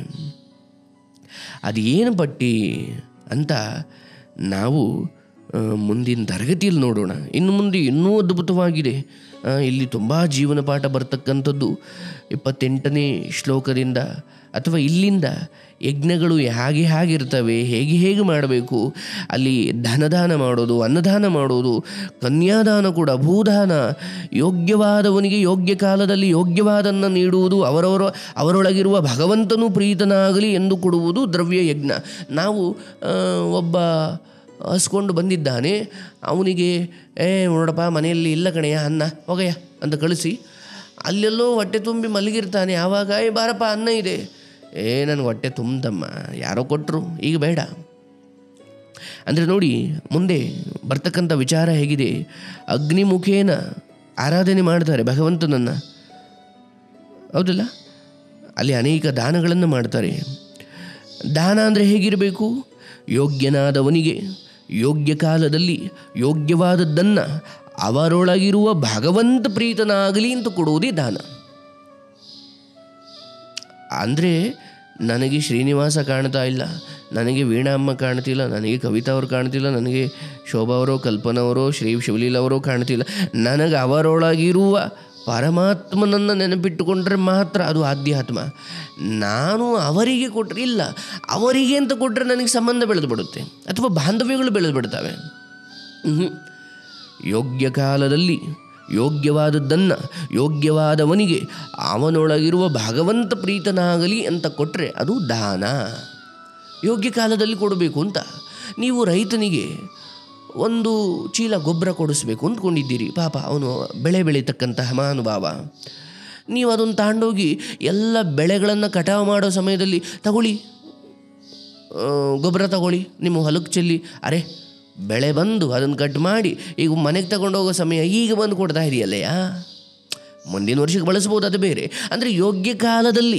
ಅದು ಏನು ಪಟ್ಟಿ ಅಂತ ನಾವು ಮುಂದಿನ ತರಗತಿಯಲ್ಲಿ ನೋಡೋಣ. ಇನ್ನು ಮುಂದೆ ಇನ್ನೂ ಅದ್ಭುತವಾಗಿದೆ. ಇಲ್ಲಿ ತುಂಬ ಜೀವನ ಪಾಠ ಬರ್ತಕ್ಕಂಥದ್ದು 28ನೇ ಶ್ಲೋಕದಿಂದ, ಅಥವಾ ಇಲ್ಲಿಂದ ಯಜ್ಞಗಳು ಹೇಗಿರ್ತವೆ, ಹೇಗೆ ಮಾಡಬೇಕು, ಅಲ್ಲಿ ಧನದಾನ ಮಾಡೋದು, ಅನ್ನದಾನ ಮಾಡೋದು, ಕನ್ಯಾದಾನ ಕೂಡ, ಭೂದಾನ, ಯೋಗ್ಯವಾದವನಿಗೆ ಯೋಗ್ಯ ಕಾಲದಲ್ಲಿ ಯೋಗ್ಯವಾದನ್ನು ನೀಡುವುದು, ಅವರೊಳಗಿರುವ ಭಗವಂತನು ಪ್ರೀತನಾಗಲಿ ಎಂದು ಕೊಡುವುದು ದ್ರವ್ಯ ಯಜ್ಞ. ನಾವು ಒಬ್ಬ ಹಸ್ಕೊಂಡು ಬಂದಿದ್ದಾನೆ, ಅವನಿಗೆ ನೋಡಪ್ಪ ಮನೆಯಲ್ಲಿ ಇಲ್ಲ ಕಣೆಯ ಅನ್ನ, ಹೋಗಯ್ಯ ಅಂತ ಕಳಿಸಿ, ಅಲ್ಲೆಲ್ಲೋ ಹೊಟ್ಟೆ ತುಂಬಿ ಮಲಗಿರ್ತಾನೆ. ಆವಾಗ ಬಾರಪ್ಪ ಅನ್ನ ಇದೆ, ನನಗೆ ಹೊಟ್ಟೆ ತುಂಬಮ್ಮ, ಯಾರೋ ಕೊಟ್ಟರು, ಈಗ ಬೇಡ ಅಂದರೆ ನೋಡಿ ಮುಂದೆ ಬರ್ತಕ್ಕಂಥ ವಿಚಾರ ಹೇಗಿದೆ. ಅಗ್ನಿಮುಖೇನ ಆರಾಧನೆ ಮಾಡ್ತಾರೆ ಭಗವಂತನನ್ನು, ಹೌದಲ್ಲ. ಅಲ್ಲಿ ಅನೇಕ ದಾನಗಳನ್ನು ಮಾಡ್ತಾರೆ. ದಾನ ಅಂದರೆ ಹೇಗಿರಬೇಕು? ಯೋಗ್ಯನಾದವನಿಗೆ ಯೋಗ್ಯ ಕಾಲದಲ್ಲಿ ಯೋಗ್ಯವಾದದ್ದನ್ನು ಅವರೊಳಗಿರುವ ಭಗವಂತ ಪ್ರೀತನಾಗಲಿ ಅಂತ ಕೊಡುವುದೇ ದಾನ. ಅಂದರೆ ನನಗೆ ಶ್ರೀನಿವಾಸ ಕಾಣ್ತಾ ಇಲ್ಲ, ನನಗೆ ವೀಣಾ ಅಮ್ಮ ಕಾಣ್ತಿಲ್ಲ, ನನಗೆ ಕವಿತಾ ಅವರು ಕಾಣ್ತಿಲ್ಲ, ನನಗೆ ಶೋಭಾ ಅವರೋ ಕಲ್ಪನಾ ಅವರೋ ಶಿವಲೀಲ ಅವರೋ ಕಾಣ್ತಿಲ್ಲ, ನನಗೆ ಅವರೊಳಗಿರುವ ಪರಮಾತ್ಮನನ್ನು ನೆನಪಿಟ್ಟುಕೊಂಡ್ರೆ ಮಾತ್ರ ಅದು ಆಧ್ಯಾತ್ಮ. ನಾನು ಅವರಿಗೆ ಕೊಟ್ಟರೆ ಇಲ್ಲ, ಅವರಿಗೆ ಅಂತ ಕೊಟ್ಟರೆ ನನಗೆ ಸಂಬಂಧ ಬೆಳೆದು ಬಿಡುತ್ತೆ, ಅಥವಾ ಬಾಂಧವ್ಯಗಳು ಬೆಳೆದು ಬಿಡ್ತವೆ. ಯೋಗ್ಯ ಕಾಲದಲ್ಲಿ ಯೋಗ್ಯವಾದದ್ದನ್ನು ಯೋಗ್ಯವಾದವನಿಗೆ ಅವನೊಳಗಿರುವ ಭಗವಂತ ಪ್ರೀತನಾಗಲಿ ಅಂತ ಕೊಟ್ಟರೆ ಅದು ದಾನ. ಯೋಗ್ಯ ಕಾಲದಲ್ಲಿ ಕೊಡಬೇಕು ಅಂತ. ನೀವು ರೈತನಿಗೆ ಒಂದು ಚೀಲ ಗೊಬ್ಬರ ಕೊಡಿಸ್ಬೇಕು ಅಂದ್ಕೊಂಡಿದ್ದೀರಿ, ಪಾಪ ಅವನು ಬೆಳೆ ಬೆಳೀತಕ್ಕಂತಹ ಮಹಾನುಭಾವ. ನೀವು ಅದನ್ನು ತಗೊಂಡೋಗಿ ಎಲ್ಲ ಬೆಳೆಗಳನ್ನು ಕಟಾವು ಮಾಡೋ ಸಮಯದಲ್ಲಿ ತಗೊಳ್ಳಿ, ಗೊಬ್ಬರ ತಗೊಳ್ಳಿ, ನಿಮ್ಮ ಹೊಲಕ್ಕೆ ಚೆಲ್ಲಿ, ಅರೆ ಬೆಳೆ ಬಂದು ಅದನ್ನು ಕಟ್ ಮಾಡಿ ಈಗ ಮನೆಗೆ ತಗೊಂಡೋಗೋ ಸಮಯ ಈಗ ಬಂದು ಕೊಡ್ತಾ ಇದೆಯಲ್ಲಯ್ಯ, ಮುಂದಿನ ವರ್ಷಕ್ಕೆ ಬಳಸ್ಬೋದು, ಅದು ಬೇರೆ. ಅಂದರೆ ಯೋಗ್ಯ ಕಾಲದಲ್ಲಿ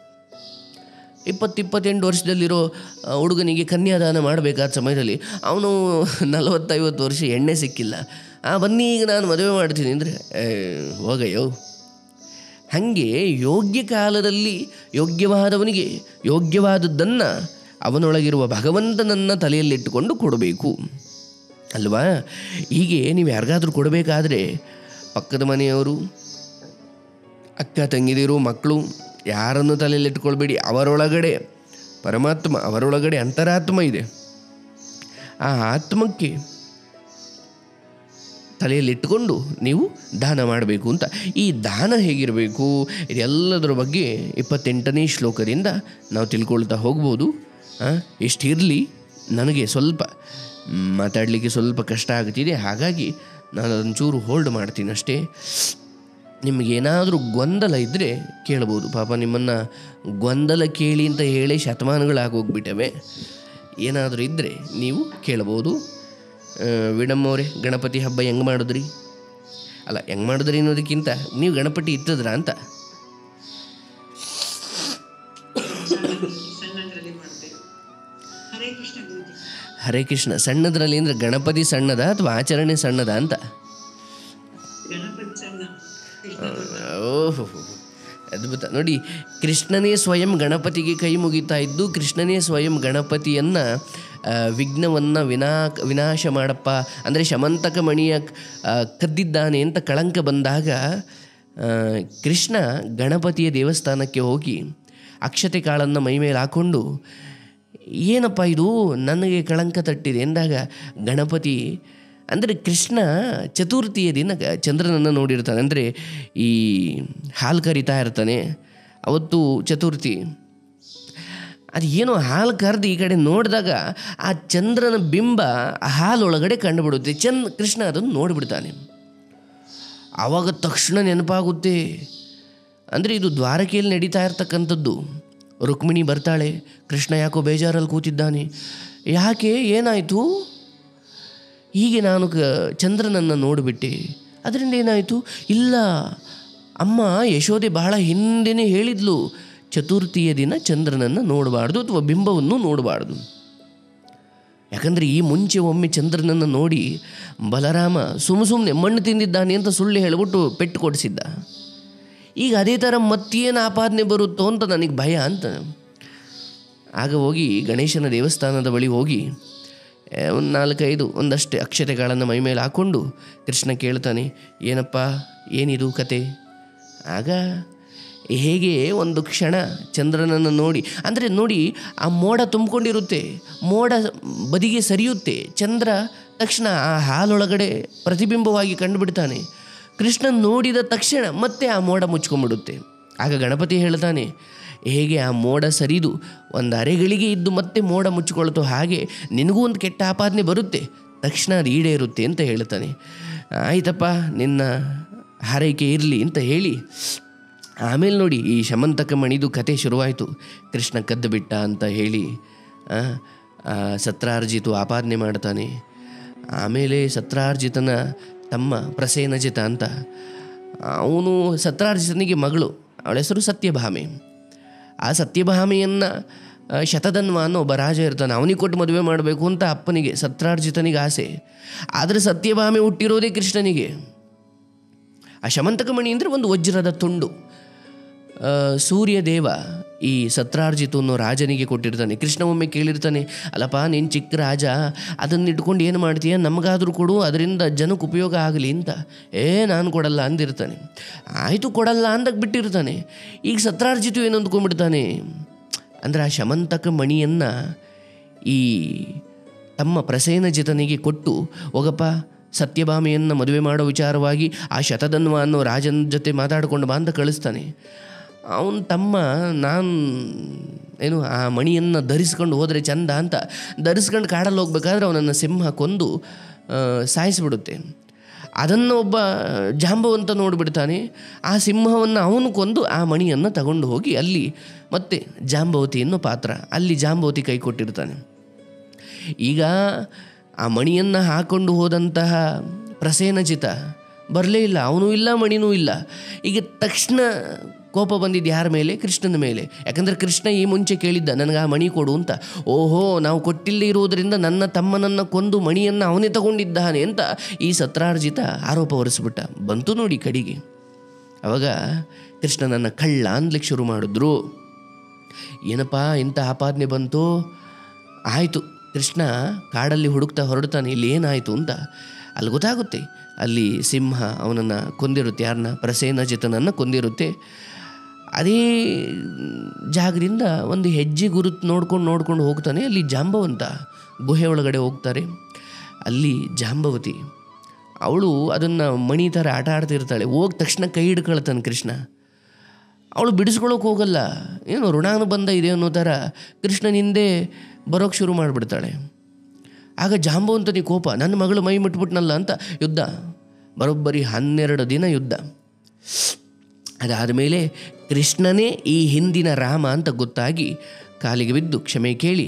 20-28 ವರ್ಷದಲ್ಲಿರೋ ಹುಡುಗನಿಗೆ ಕನ್ಯಾದಾನ ಮಾಡಬೇಕಾದ ಸಮಯದಲ್ಲಿ ಅವನು 40-50 ವರ್ಷ ಎಣ್ಣೆ ಸಿಕ್ಕಿಲ್ಲ, ಬನ್ನಿ ಈಗ ನಾನು ಮದುವೆ ಮಾಡ್ತೀನಿ ಅಂದರೆ ಹೋಗಯ್ಯೋ. ಹಾಗೆ ಯೋಗ್ಯ ಕಾಲದಲ್ಲಿ ಯೋಗ್ಯವಾದವನಿಗೆ ಯೋಗ್ಯವಾದದ್ದನ್ನು ಅವನೊಳಗಿರುವ ಭಗವಂತನನ್ನು ತಲೆಯಲ್ಲಿಟ್ಟುಕೊಂಡು ಕೊಡಬೇಕು ಅಲ್ವಾ. ಹೀಗೆ ನೀವು ಯಾರಿಗಾದರೂ ಕೊಡಬೇಕಾದ್ರೆ ಪಕ್ಕದ ಮನೆಯವರು, ಅಕ್ಕ ತಂಗಿದಿರು, ಮಕ್ಕಳು ಯಾರನ್ನು ತಲೆಯಲ್ಲಿಟ್ಕೊಳ್ಬೇಡಿ. ಅವರೊಳಗಡೆ ಪರಮಾತ್ಮ, ಅವರೊಳಗಡೆ ಅಂತರಾತ್ಮ ಇದೆ. ಆ ಆತ್ಮಕ್ಕೆ ತಲೆಯಲ್ಲಿಟ್ಟುಕೊಂಡು ನೀವು ದಾನ ಮಾಡಬೇಕು ಅಂತ. ಈ ದಾನ ಹೇಗಿರಬೇಕು ಇದೆಲ್ಲದರ ಬಗ್ಗೆ 28ನೇ ಶ್ಲೋಕದಿಂದ ನಾವು ತಿಳ್ಕೊಳ್ತಾ ಹೋಗ್ಬೋದು. ಇಷ್ಟಿರಲಿ, ನನಗೆ ಸ್ವಲ್ಪ ಮಾತಾಡಲಿಕ್ಕೆ ಸ್ವಲ್ಪ ಕಷ್ಟ ಆಗ್ತಿದೆ, ಹಾಗಾಗಿ ನಾನು ಅದೊಂಚೂರು ಹೋಲ್ಡ್ ಮಾಡ್ತೀನಿ ಅಷ್ಟೇ. ನಿಮಗೇನಾದರೂ ಗೊಂದಲ ಇದ್ದರೆ ಕೇಳ್ಬೋದು. ಪಾಪ ನಿಮ್ಮನ್ನು ಗೊಂದಲ ಕೇಳಿ ಅಂತ ಹೇಳಿ ಶತಮಾನಗಳಾಗೋಗ್ಬಿಟ್ಟವೆ. ಏನಾದರೂ ಇದ್ದರೆ ನೀವು ಕೇಳ್ಬೋದು. ವೀಣಮ್ಮವ್ರೆ, ಗಣಪತಿ ಹಬ್ಬ ಹೆಂಗೆ ಮಾಡಿದ್ರಿ? ಅಲ್ಲ, ಹೆಂಗೆ ಮಾಡಿದ್ರಿ ಅನ್ನೋದಕ್ಕಿಂತ ನೀವು ಗಣಪತಿ ಇತ್ತದ್ರ ಅಂತ. ಹರೇ ಕೃಷ್ಣ. ಸಣ್ಣದ್ರಲ್ಲಿ ಅಂದರೆ ಗಣಪತಿ ಸಣ್ಣದ ಅಥವಾ ಆಚರಣೆ ಸಣ್ಣದ ಅಂತ? ಓಹೋ, ಅದ್ಭುತ ನೋಡಿ. ಕೃಷ್ಣನೇ ಸ್ವಯಂ ಗಣಪತಿಗೆ ಕೈ ಮುಗಿತಾ ಇದ್ದು, ಕೃಷ್ಣನೇ ಸ್ವಯಂ ಗಣಪತಿಯನ್ನು ವಿಘ್ನವನ್ನು ವಿನಾಶ ಮಾಡಪ್ಪ ಅಂದರೆ ಶಮಂತಕ ಮಣಿಯ ಕದ್ದಿದ್ದಾನೆ ಅಂತ ಕಳಂಕ ಬಂದಾಗ ಕೃಷ್ಣ ಗಣಪತಿಯ ದೇವಸ್ಥಾನಕ್ಕೆ ಹೋಗಿ ಅಕ್ಷತೆ ಕಾಳನ್ನು ಮೈಮೇಲೆ ಹಾಕ್ಕೊಂಡು, ಏನಪ್ಪ ಇದು ನನಗೆ ಕಳಂಕ ತಟ್ಟಿದೆ ಎಂದಾಗ ಗಣಪತಿ ಅಂದರೆ ಕೃಷ್ಣ ಚತುರ್ಥಿಯ ದಿನ ಚಂದ್ರನನ್ನು ನೋಡಿರ್ತಾನೆ. ಅಂದರೆ ಈ ಹಾಲು ಕರಿತಾ ಇರ್ತಾನೆ ಅವತ್ತು ಚತುರ್ಥಿ. ಅದು ಏನೋ ಹಾಲು ಕರೆದು ಈ ಕಡೆ ನೋಡಿದಾಗ ಆ ಚಂದ್ರನ ಬಿಂಬ ಹಾಲೊಳಗಡೆ ಕಂಡುಬಿಡುತ್ತೆ. ಕೃಷ್ಣ ಅದನ್ನು ನೋಡಿಬಿಡ್ತಾನೆ. ಆವಾಗ ತಕ್ಷಣ ನೆನಪಾಗುತ್ತೆ, ಅಂದರೆ ಇದು ದ್ವಾರಕೆಯಲ್ಲಿ ನಡೀತಾ ಇರ್ತಕ್ಕಂಥದ್ದು. ರುಕ್ಮಿಣಿ ಬರ್ತಾಳೆ, ಕೃಷ್ಣ ಯಾಕೋ ಬೇಜಾರಲ್ಲಿ ಕೂತಿದ್ದಾನೆ, ಯಾಕೆ ಏನಾಯಿತು? ಹೀಗೆ ನಾನು ಚಂದ್ರನನ್ನು ನೋಡಿಬಿಟ್ಟೆ, ಅದರಿಂದ ಏನಾಯಿತು? ಇಲ್ಲ, ಅಮ್ಮ ಯಶೋದೆ ಬಹಳ ಹಿಂದೆನೇ ಹೇಳಿದ್ಲು, ಚತುರ್ಥಿಯ ದಿನ ಚಂದ್ರನನ್ನು ನೋಡಬಾರ್ದು ಅಥವಾ ಬಿಂಬವನ್ನು ನೋಡಬಾರ್ದು. ಯಾಕಂದರೆ ಈ ಮುಂಚೆ ಒಮ್ಮೆ ಚಂದ್ರನನ್ನು ನೋಡಿ ಬಲರಾಮ ಸುಮ್ಮನೆ ಮಣ್ಣು ತಿಂದಿದ್ದಾನೆ ಅಂತ ಸುಳ್ಳು ಹೇಳಿಬಿಟ್ಟು ಪೆಟ್ಟು ಕೊಡಿಸಿದ್ದ. ಈಗ ಅದೇ ಥರ ಮತ್ತೇನು ಆಪಾದನೆ ಬರುತ್ತೋ ಅಂತ ನನಗೆ ಭಯ ಅಂತ. ಆಗ ಹೋಗಿ ಗಣೇಶನ ದೇವಸ್ಥಾನದ ಬಳಿ ಹೋಗಿ ಒಂದು 4-5 ಒಂದಷ್ಟೇ ಅಕ್ಷತೆಗಳನ್ನು ಮೈಮೇಲೆ ಹಾಕ್ಕೊಂಡು ಕೃಷ್ಣ ಕೇಳ್ತಾನೆ, ಏನಪ್ಪ ಏನಿದು ಕತೆ? ಆಗ ಹೇಗೆ ಒಂದು ಕ್ಷಣ ಚಂದ್ರನನ್ನು ನೋಡಿ, ಅಂದರೆ ನೋಡಿ ಆ ಮೋಡ ತುಂಬಿಕೊಂಡಿರುತ್ತೆ, ಮೋಡ ಬದಿಗೆ ಸರಿಯುತ್ತೆ, ಚಂದ್ರ ತಕ್ಷಣ ಆ ಹಾಲೊಳಗಡೆ ಪ್ರತಿಬಿಂಬವಾಗಿ ಕಂಡುಬಿಡ್ತಾನೆ. ಕೃಷ್ಣ ನೋಡಿದ ತಕ್ಷಣ ಮತ್ತೆ ಆ ಮೋಡ ಮುಚ್ಕೊಂಡ್ಬಿಡುತ್ತೆ. ಆಗ ಗಣಪತಿ ಹೇಳ್ತಾನೆ, ಹೇಗೆ ಆ ಮೋಡ ಸರಿದು ಒಂದು ಅರೆಗಳಿಗೆ ಇದ್ದು ಮತ್ತೆ ಮೋಡ ಮುಚ್ಚಿಕೊಳ್ತೋ ಹಾಗೆ ನಿನಗೂ ಒಂದು ಕೆಟ್ಟ ಆಪಾದನೆ ಬರುತ್ತೆ, ತಕ್ಷಣ ಅದು ಈಡೇರುತ್ತೆ ಅಂತ ಹೇಳ್ತಾನೆ. ಆಯ್ತಪ್ಪ, ನಿನ್ನ ಹಾರೈಕೆ ಇರಲಿ ಅಂತ ಹೇಳಿ ಆಮೇಲೆ ನೋಡಿ ಈ ಶಮಂತಕ ಮಣಿದು ಕತೆ ಶುರುವಾಯಿತು. ಕೃಷ್ಣ ಕದ್ದು ಬಿಟ್ಟ ಅಂತ ಹೇಳಿ ಸತ್ರಾರ್ಜಿತು ಆಪಾದನೆ ಮಾಡ್ತಾನೆ. ಆಮೇಲೆ ಸತ್ರಾರ್ಜಿತನ ತಮ್ಮ ಪ್ರಸೇನಜಿತ ಅಂತ, ಅವನು ಸತ್ರಾರ್ಜಿತನಿಗೆ ಮಗಳು, ಅವಳ ಹೆಸರು ಸತ್ಯಭಾಮೆ. ಆ ಸತ್ಯಭಾಮೆಯನ್ನು ಶತಧನ್ವ ಅನ್ನೋ ಒಬ್ಬ ರಾಜ ಇರ್ತಾನೆ, ಅವನಿಗೆ ಕೊಟ್ಟು ಮದುವೆ ಮಾಡಬೇಕು ಅಂತ ಅಪ್ಪನಿಗೆ ಸತ್ರಾರ್ಜಿತನಿಗೆ ಆಸೆ. ಆದರೆ ಸತ್ಯಭಾಮೆ ಹುಟ್ಟಿರೋದೇ ಕೃಷ್ಣನಿಗೆ. ಆ ಶಮಂತಕ ಮಣಿ ಅಂದರೆ ಒಂದು ವಜ್ರದ ತುಂಡು. ಸೂರ್ಯದೇವ ಈ ಸತ್ರಾರ್ಜಿತು ಅನ್ನೋ ರಾಜನಿಗೆ ಕೊಟ್ಟಿರ್ತಾನೆ. ಕೃಷ್ಣ ಒಮ್ಮೆ ಕೇಳಿರ್ತಾನೆ, ಅಲ್ಲಪ್ಪ ನೀನು ಚಿಕ್ಕ ರಾಜ, ಅದನ್ನು ಇಟ್ಕೊಂಡು ಏನು ಮಾಡ್ತೀಯ, ನಮಗಾದರೂ ಕೊಡು, ಅದರಿಂದ ಜನಕ್ಕೆ ಉಪಯೋಗ ಆಗಲಿ ಅಂತ. ನಾನು ಕೊಡಲ್ಲ ಅಂದಿರ್ತಾನೆ. ಆಯಿತು ಕೊಡಲ್ಲ ಅಂದಾಗ ಬಿಟ್ಟಿರ್ತಾನೆ. ಈಗ ಸತ್ರಾರ್ಜಿತು ಏನು ಅಂದ್ಕೊಂಡ್ಬಿಡ್ತಾನೆ ಅಂದರೆ ಆ ಶಮಂತಕ ಮಣಿಯನ್ನು ಈ ತಮ್ಮ ಪ್ರಸೇನಜಿತನಿಗೆ ಕೊಟ್ಟು, ಹೋಗಪ್ಪ ಸತ್ಯಭಾಮೆಯನ್ನು ಮದುವೆ ಮಾಡೋ ವಿಚಾರವಾಗಿ ಆ ಶತಧನ್ವ ಅನ್ನೋ ರಾಜನ ಜೊತೆ ಮಾತಾಡಿಕೊಂಡು ಬಾ ಅಂತ ಕಳಿಸ್ತಾನೆ. ಅವನ ತಮ್ಮ, ನಾನು ಏನು ಆ ಮಣಿಯನ್ನು ಧರಿಸ್ಕೊಂಡು ಹೋದರೆ ಚಂದ ಅಂತ ಧರಿಸ್ಕೊಂಡು ಕಾಡಲ್ಲಿ ಹೋಗ್ಬೇಕಾದ್ರೆ ಅವನನ್ನು ಸಿಂಹ ಕೊಂದು ಸಾಯಿಸಿಬಿಡುತ್ತೆ. ಅದನ್ನು ಒಬ್ಬ ಜಾಂಬವಂತ ನೋಡಿಬಿಡ್ತಾನೆ. ಆ ಸಿಂಹವನ್ನು ಅವನು ಕೊಂದು ಆ ಮಣಿಯನ್ನು ತಗೊಂಡು ಹೋಗಿ ಅಲ್ಲಿ ಮತ್ತೆ ಜಾಂಬವತಿ ಅನ್ನೋ ಪಾತ್ರ, ಅಲ್ಲಿ ಜಾಂಬವತಿ ಕೈ ಕೊಟ್ಟಿರ್ತಾನೆ. ಈಗ ಆ ಮಣಿಯನ್ನು ಹಾಕ್ಕೊಂಡು ಹೋದಂತಹ ಪ್ರಸೇನಜಿತ ಬರಲೇ ಇಲ್ಲ, ಅವನೂ ಇಲ್ಲ ಮಣಿನೂ ಇಲ್ಲ. ಈಗ ತಕ್ಷಣ ಕೋಪ ಬಂದಿದ್ದು ಯಾರ ಮೇಲೆ? ಕೃಷ್ಣನ ಮೇಲೆ. ಯಾಕಂದರೆ ಕೃಷ್ಣ ಈ ಮುಂಚೆ ಕೇಳಿದ್ದ, ನನಗೆ ಆ ಮಣಿ ಕೊಡು ಅಂತ. ಓಹೋ, ನಾವು ಕೊಟ್ಟಿಲ್ಲದೆ ಇರುವುದರಿಂದ ನನ್ನ ತಮ್ಮನನ್ನು ಕೊಂದು ಮಣಿಯನ್ನು ಅವನೇ ತಗೊಂಡಿದ್ದಾನೆ ಅಂತ ಈ ಸತ್ರಾರ್ಜಿತ ಆರೋಪ ಹೊರಿಸ್ಬಿಟ್ಟ. ಬಂತು ನೋಡಿ ಕಡೆಗೆ. ಅವಾಗ ಕೃಷ್ಣನನ್ನು ಕಳ್ಳ ಅನ್ಲಿಕ್ಕೆ ಶುರು ಮಾಡಿದ್ರು. ಏನಪ್ಪ ಇಂಥ ಆಪಾದನೆ ಬಂತು? ಆಯಿತು, ಕೃಷ್ಣ ಕಾಡಲ್ಲಿ ಹುಡುಕ್ತಾ ಹೊರಡ್ತಾನೆ, ಇಲ್ಲಿ ಏನಾಯಿತು ಅಂತ. ಅಲ್ಲಿ ಗೊತ್ತಾಗುತ್ತೆ, ಅಲ್ಲಿ ಸಿಂಹ ಅವನನ್ನು ಕೊಂದಿರುತ್ತೆ, ಯಾರನ್ನ? ಪ್ರಸೇನಜಿತನನ್ನು ಕೊಂದಿರುತ್ತೆ. ಅದೇ ಜಾಗದಿಂದ ಒಂದು ಹೆಜ್ಜೆ ಗುರುತು ನೋಡ್ಕೊಂಡು ಹೋಗ್ತಾನೆ. ಅಲ್ಲಿ ಜಾಂಬವಂತ ಗುಹೆ ಒಳಗಡೆ ಹೋಗ್ತಾರೆ. ಅಲ್ಲಿ ಜಾಂಬವತಿ ಅವಳು ಅದನ್ನು ಮಣಿ ಥರ ಆಟ ಆಡ್ತಿರ್ತಾಳೆ. ಹೋದ ತಕ್ಷಣ ಕೈ ಹಿಡ್ಕೊಳ್ತಾನೆ ಕೃಷ್ಣ. ಅವಳು ಬಿಡಿಸ್ಕೊಳ್ಳೋಕೆ ಹೋಗಲ್ಲ, ಏನೋ ಋಣಾನುಬಂಧ ಇದೆ ಅನ್ನೋ ಥರ ಕೃಷ್ಣನ ಹಿಂದೆ ಬರೋಕ್ಕೆ ಶುರು ಮಾಡಿಬಿಡ್ತಾಳೆ. ಆಗ ಜಾಂಬವಂತನಿಗೆ ಕೋಪ, ನನ್ನ ಮಗಳು ಮೈ ಮುಟ್ಬಿಟ್ನಲ್ಲ ಅಂತ ಯುದ್ಧ. ಬರೋಬ್ಬರಿ 12 ದಿನ ಯುದ್ಧ. ಅದಾದ ಮೇಲೆ ಕೃಷ್ಣನೇ ಈ ಹಿಂದಿನ ರಾಮ ಅಂತ ಗೊತ್ತಾಗಿ ಕಾಲಿಗೆ ಬಿದ್ದು ಕ್ಷಮೆ ಕೇಳಿ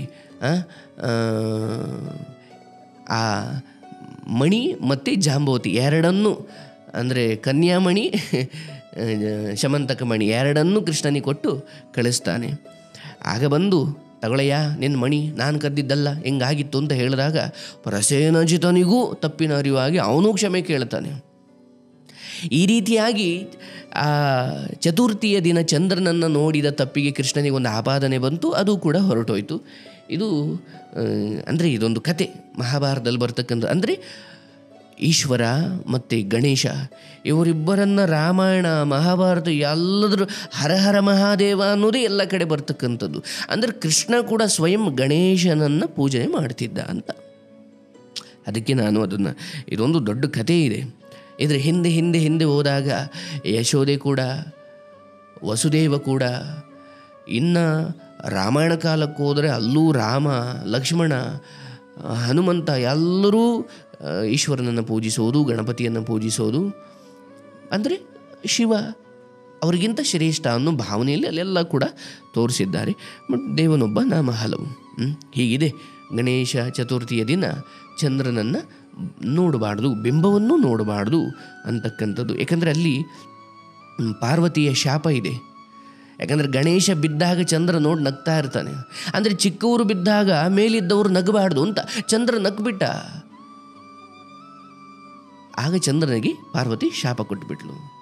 ಆ ಮಣಿ ಮತ್ತು ಜಾಂಬವತಿ ಎರಡನ್ನೂ, ಅಂದರೆ ಕನ್ಯಾಮಣಿ ಶಮಂತಕ ಮಣಿ ಎರಡನ್ನೂ ಕೃಷ್ಣನಿಗೆ ಕೊಟ್ಟು ಕಳಿಸ್ತಾನೆ. ಆಗ ಬಂದು ತಗೊಳಯ್ಯ ನಿನ್ನ ಮಣಿ ನಾನು ಕದ್ದಿದ್ದಲ್ಲ ಹೆಂಗಾಗಿತ್ತು ಅಂತ ಹೇಳಿದಾಗ ಪ್ರಸೇನಜಿತನಿಗೂ ತಪ್ಪಿನ ಅರಿವಾಗಿ ಅವನೂ ಕ್ಷಮೆ ಕೇಳ್ತಾನೆ. ಈ ರೀತಿಯಾಗಿ ಆ ಚತುರ್ಥಿಯ ದಿನ ಚಂದ್ರನನ್ನು ನೋಡಿದ ತಪ್ಪಿಗೆ ಕೃಷ್ಣನಿಗೊಂದು ಆಪಾದನೆ ಬಂತು, ಅದು ಕೂಡ ಹೊರಟೋಯ್ತು. ಇದು ಅಂದರೆ ಇದೊಂದು ಕತೆ ಮಹಾಭಾರತದಲ್ಲಿ ಬರ್ತಕ್ಕಂಥ. ಅಂದರೆ ಈಶ್ವರ ಮತ್ತು ಗಣೇಶ ಇವರಿಬ್ಬರನ್ನು ರಾಮಾಯಣ ಮಹಾಭಾರತ ಎಲ್ಲದರೂ ಹರ ಹರ ಮಹಾದೇವ ಅನ್ನೋದೇ ಎಲ್ಲ ಕಡೆ ಬರ್ತಕ್ಕಂಥದ್ದು. ಅಂದರೆ ಕೃಷ್ಣ ಕೂಡ ಸ್ವಯಂ ಗಣೇಶನನ್ನು ಪೂಜನೆ ಮಾಡ್ತಿದ್ದ ಅಂತ. ಅದಕ್ಕೆ ನಾನು ಅದನ್ನು ಇದೊಂದು ದೊಡ್ಡ ಕಥೆ ಇದೆ. ಇದರ ಹಿಂದೆ ಹಿಂದೆ ಹಿಂದೆ ಹೋದಾಗ ಯಶೋದೆ ಕೂಡ, ವಸುದೇವ ಕೂಡ, ಇನ್ನು ರಾಮಾಯಣ ಕಾಲಕ್ಕೆ ಹೋದರೆ ಅಲ್ಲೂ ರಾಮ, ಲಕ್ಷ್ಮಣ, ಹನುಮಂತ ಎಲ್ಲರೂ ಈಶ್ವರನನ್ನು ಪೂಜಿಸೋದು, ಗಣಪತಿಯನ್ನು ಪೂಜಿಸೋದು. ಅಂದರೆ ಶಿವ ಅವರಿಗಿಂತ ಶ್ರೇಷ್ಠ ಅನ್ನೋ ಭಾವನೆಯಲ್ಲಿ ಅಲ್ಲೆಲ್ಲ ಕೂಡ ತೋರಿಸಿದ್ದಾರೆ. ಬಟ್ ದೇವನೊಬ್ಬ ನಾಮ ಹಲವು. ಹೀಗಿದೆ ಗಣೇಶ ಚತುರ್ಥಿಯ ದಿನ ಚಂದ್ರನನ್ನು ನೋಡಬಾರ್ದು, ಬಿಂಬವನ್ನು ನೋಡಬಾರ್ದು ಅಂತಕ್ಕಂಥದ್ದು. ಯಾಕಂದರೆ ಅಲ್ಲಿ ಪಾರ್ವತಿಯ ಶಾಪ ಇದೆ. ಯಾಕಂದರೆ ಗಣೇಶ ಬಿದ್ದಾಗ ಚಂದ್ರ ನೋಡಿ ನಗ್ತಾ ಇರ್ತಾನೆ. ಅಂದರೆ ಚಿಕ್ಕವರು ಬಿದ್ದಾಗ ಮೇಲಿದ್ದವರು ನಗಬಾರ್ದು ಅಂತ ಚಂದ್ರ ನಗ್ಬಿಟ್ಟ. ಆಗ ಚಂದ್ರನಿಗೆ ಪಾರ್ವತಿ ಶಾಪ ಕೊಟ್ಟುಬಿಟ್ಲು.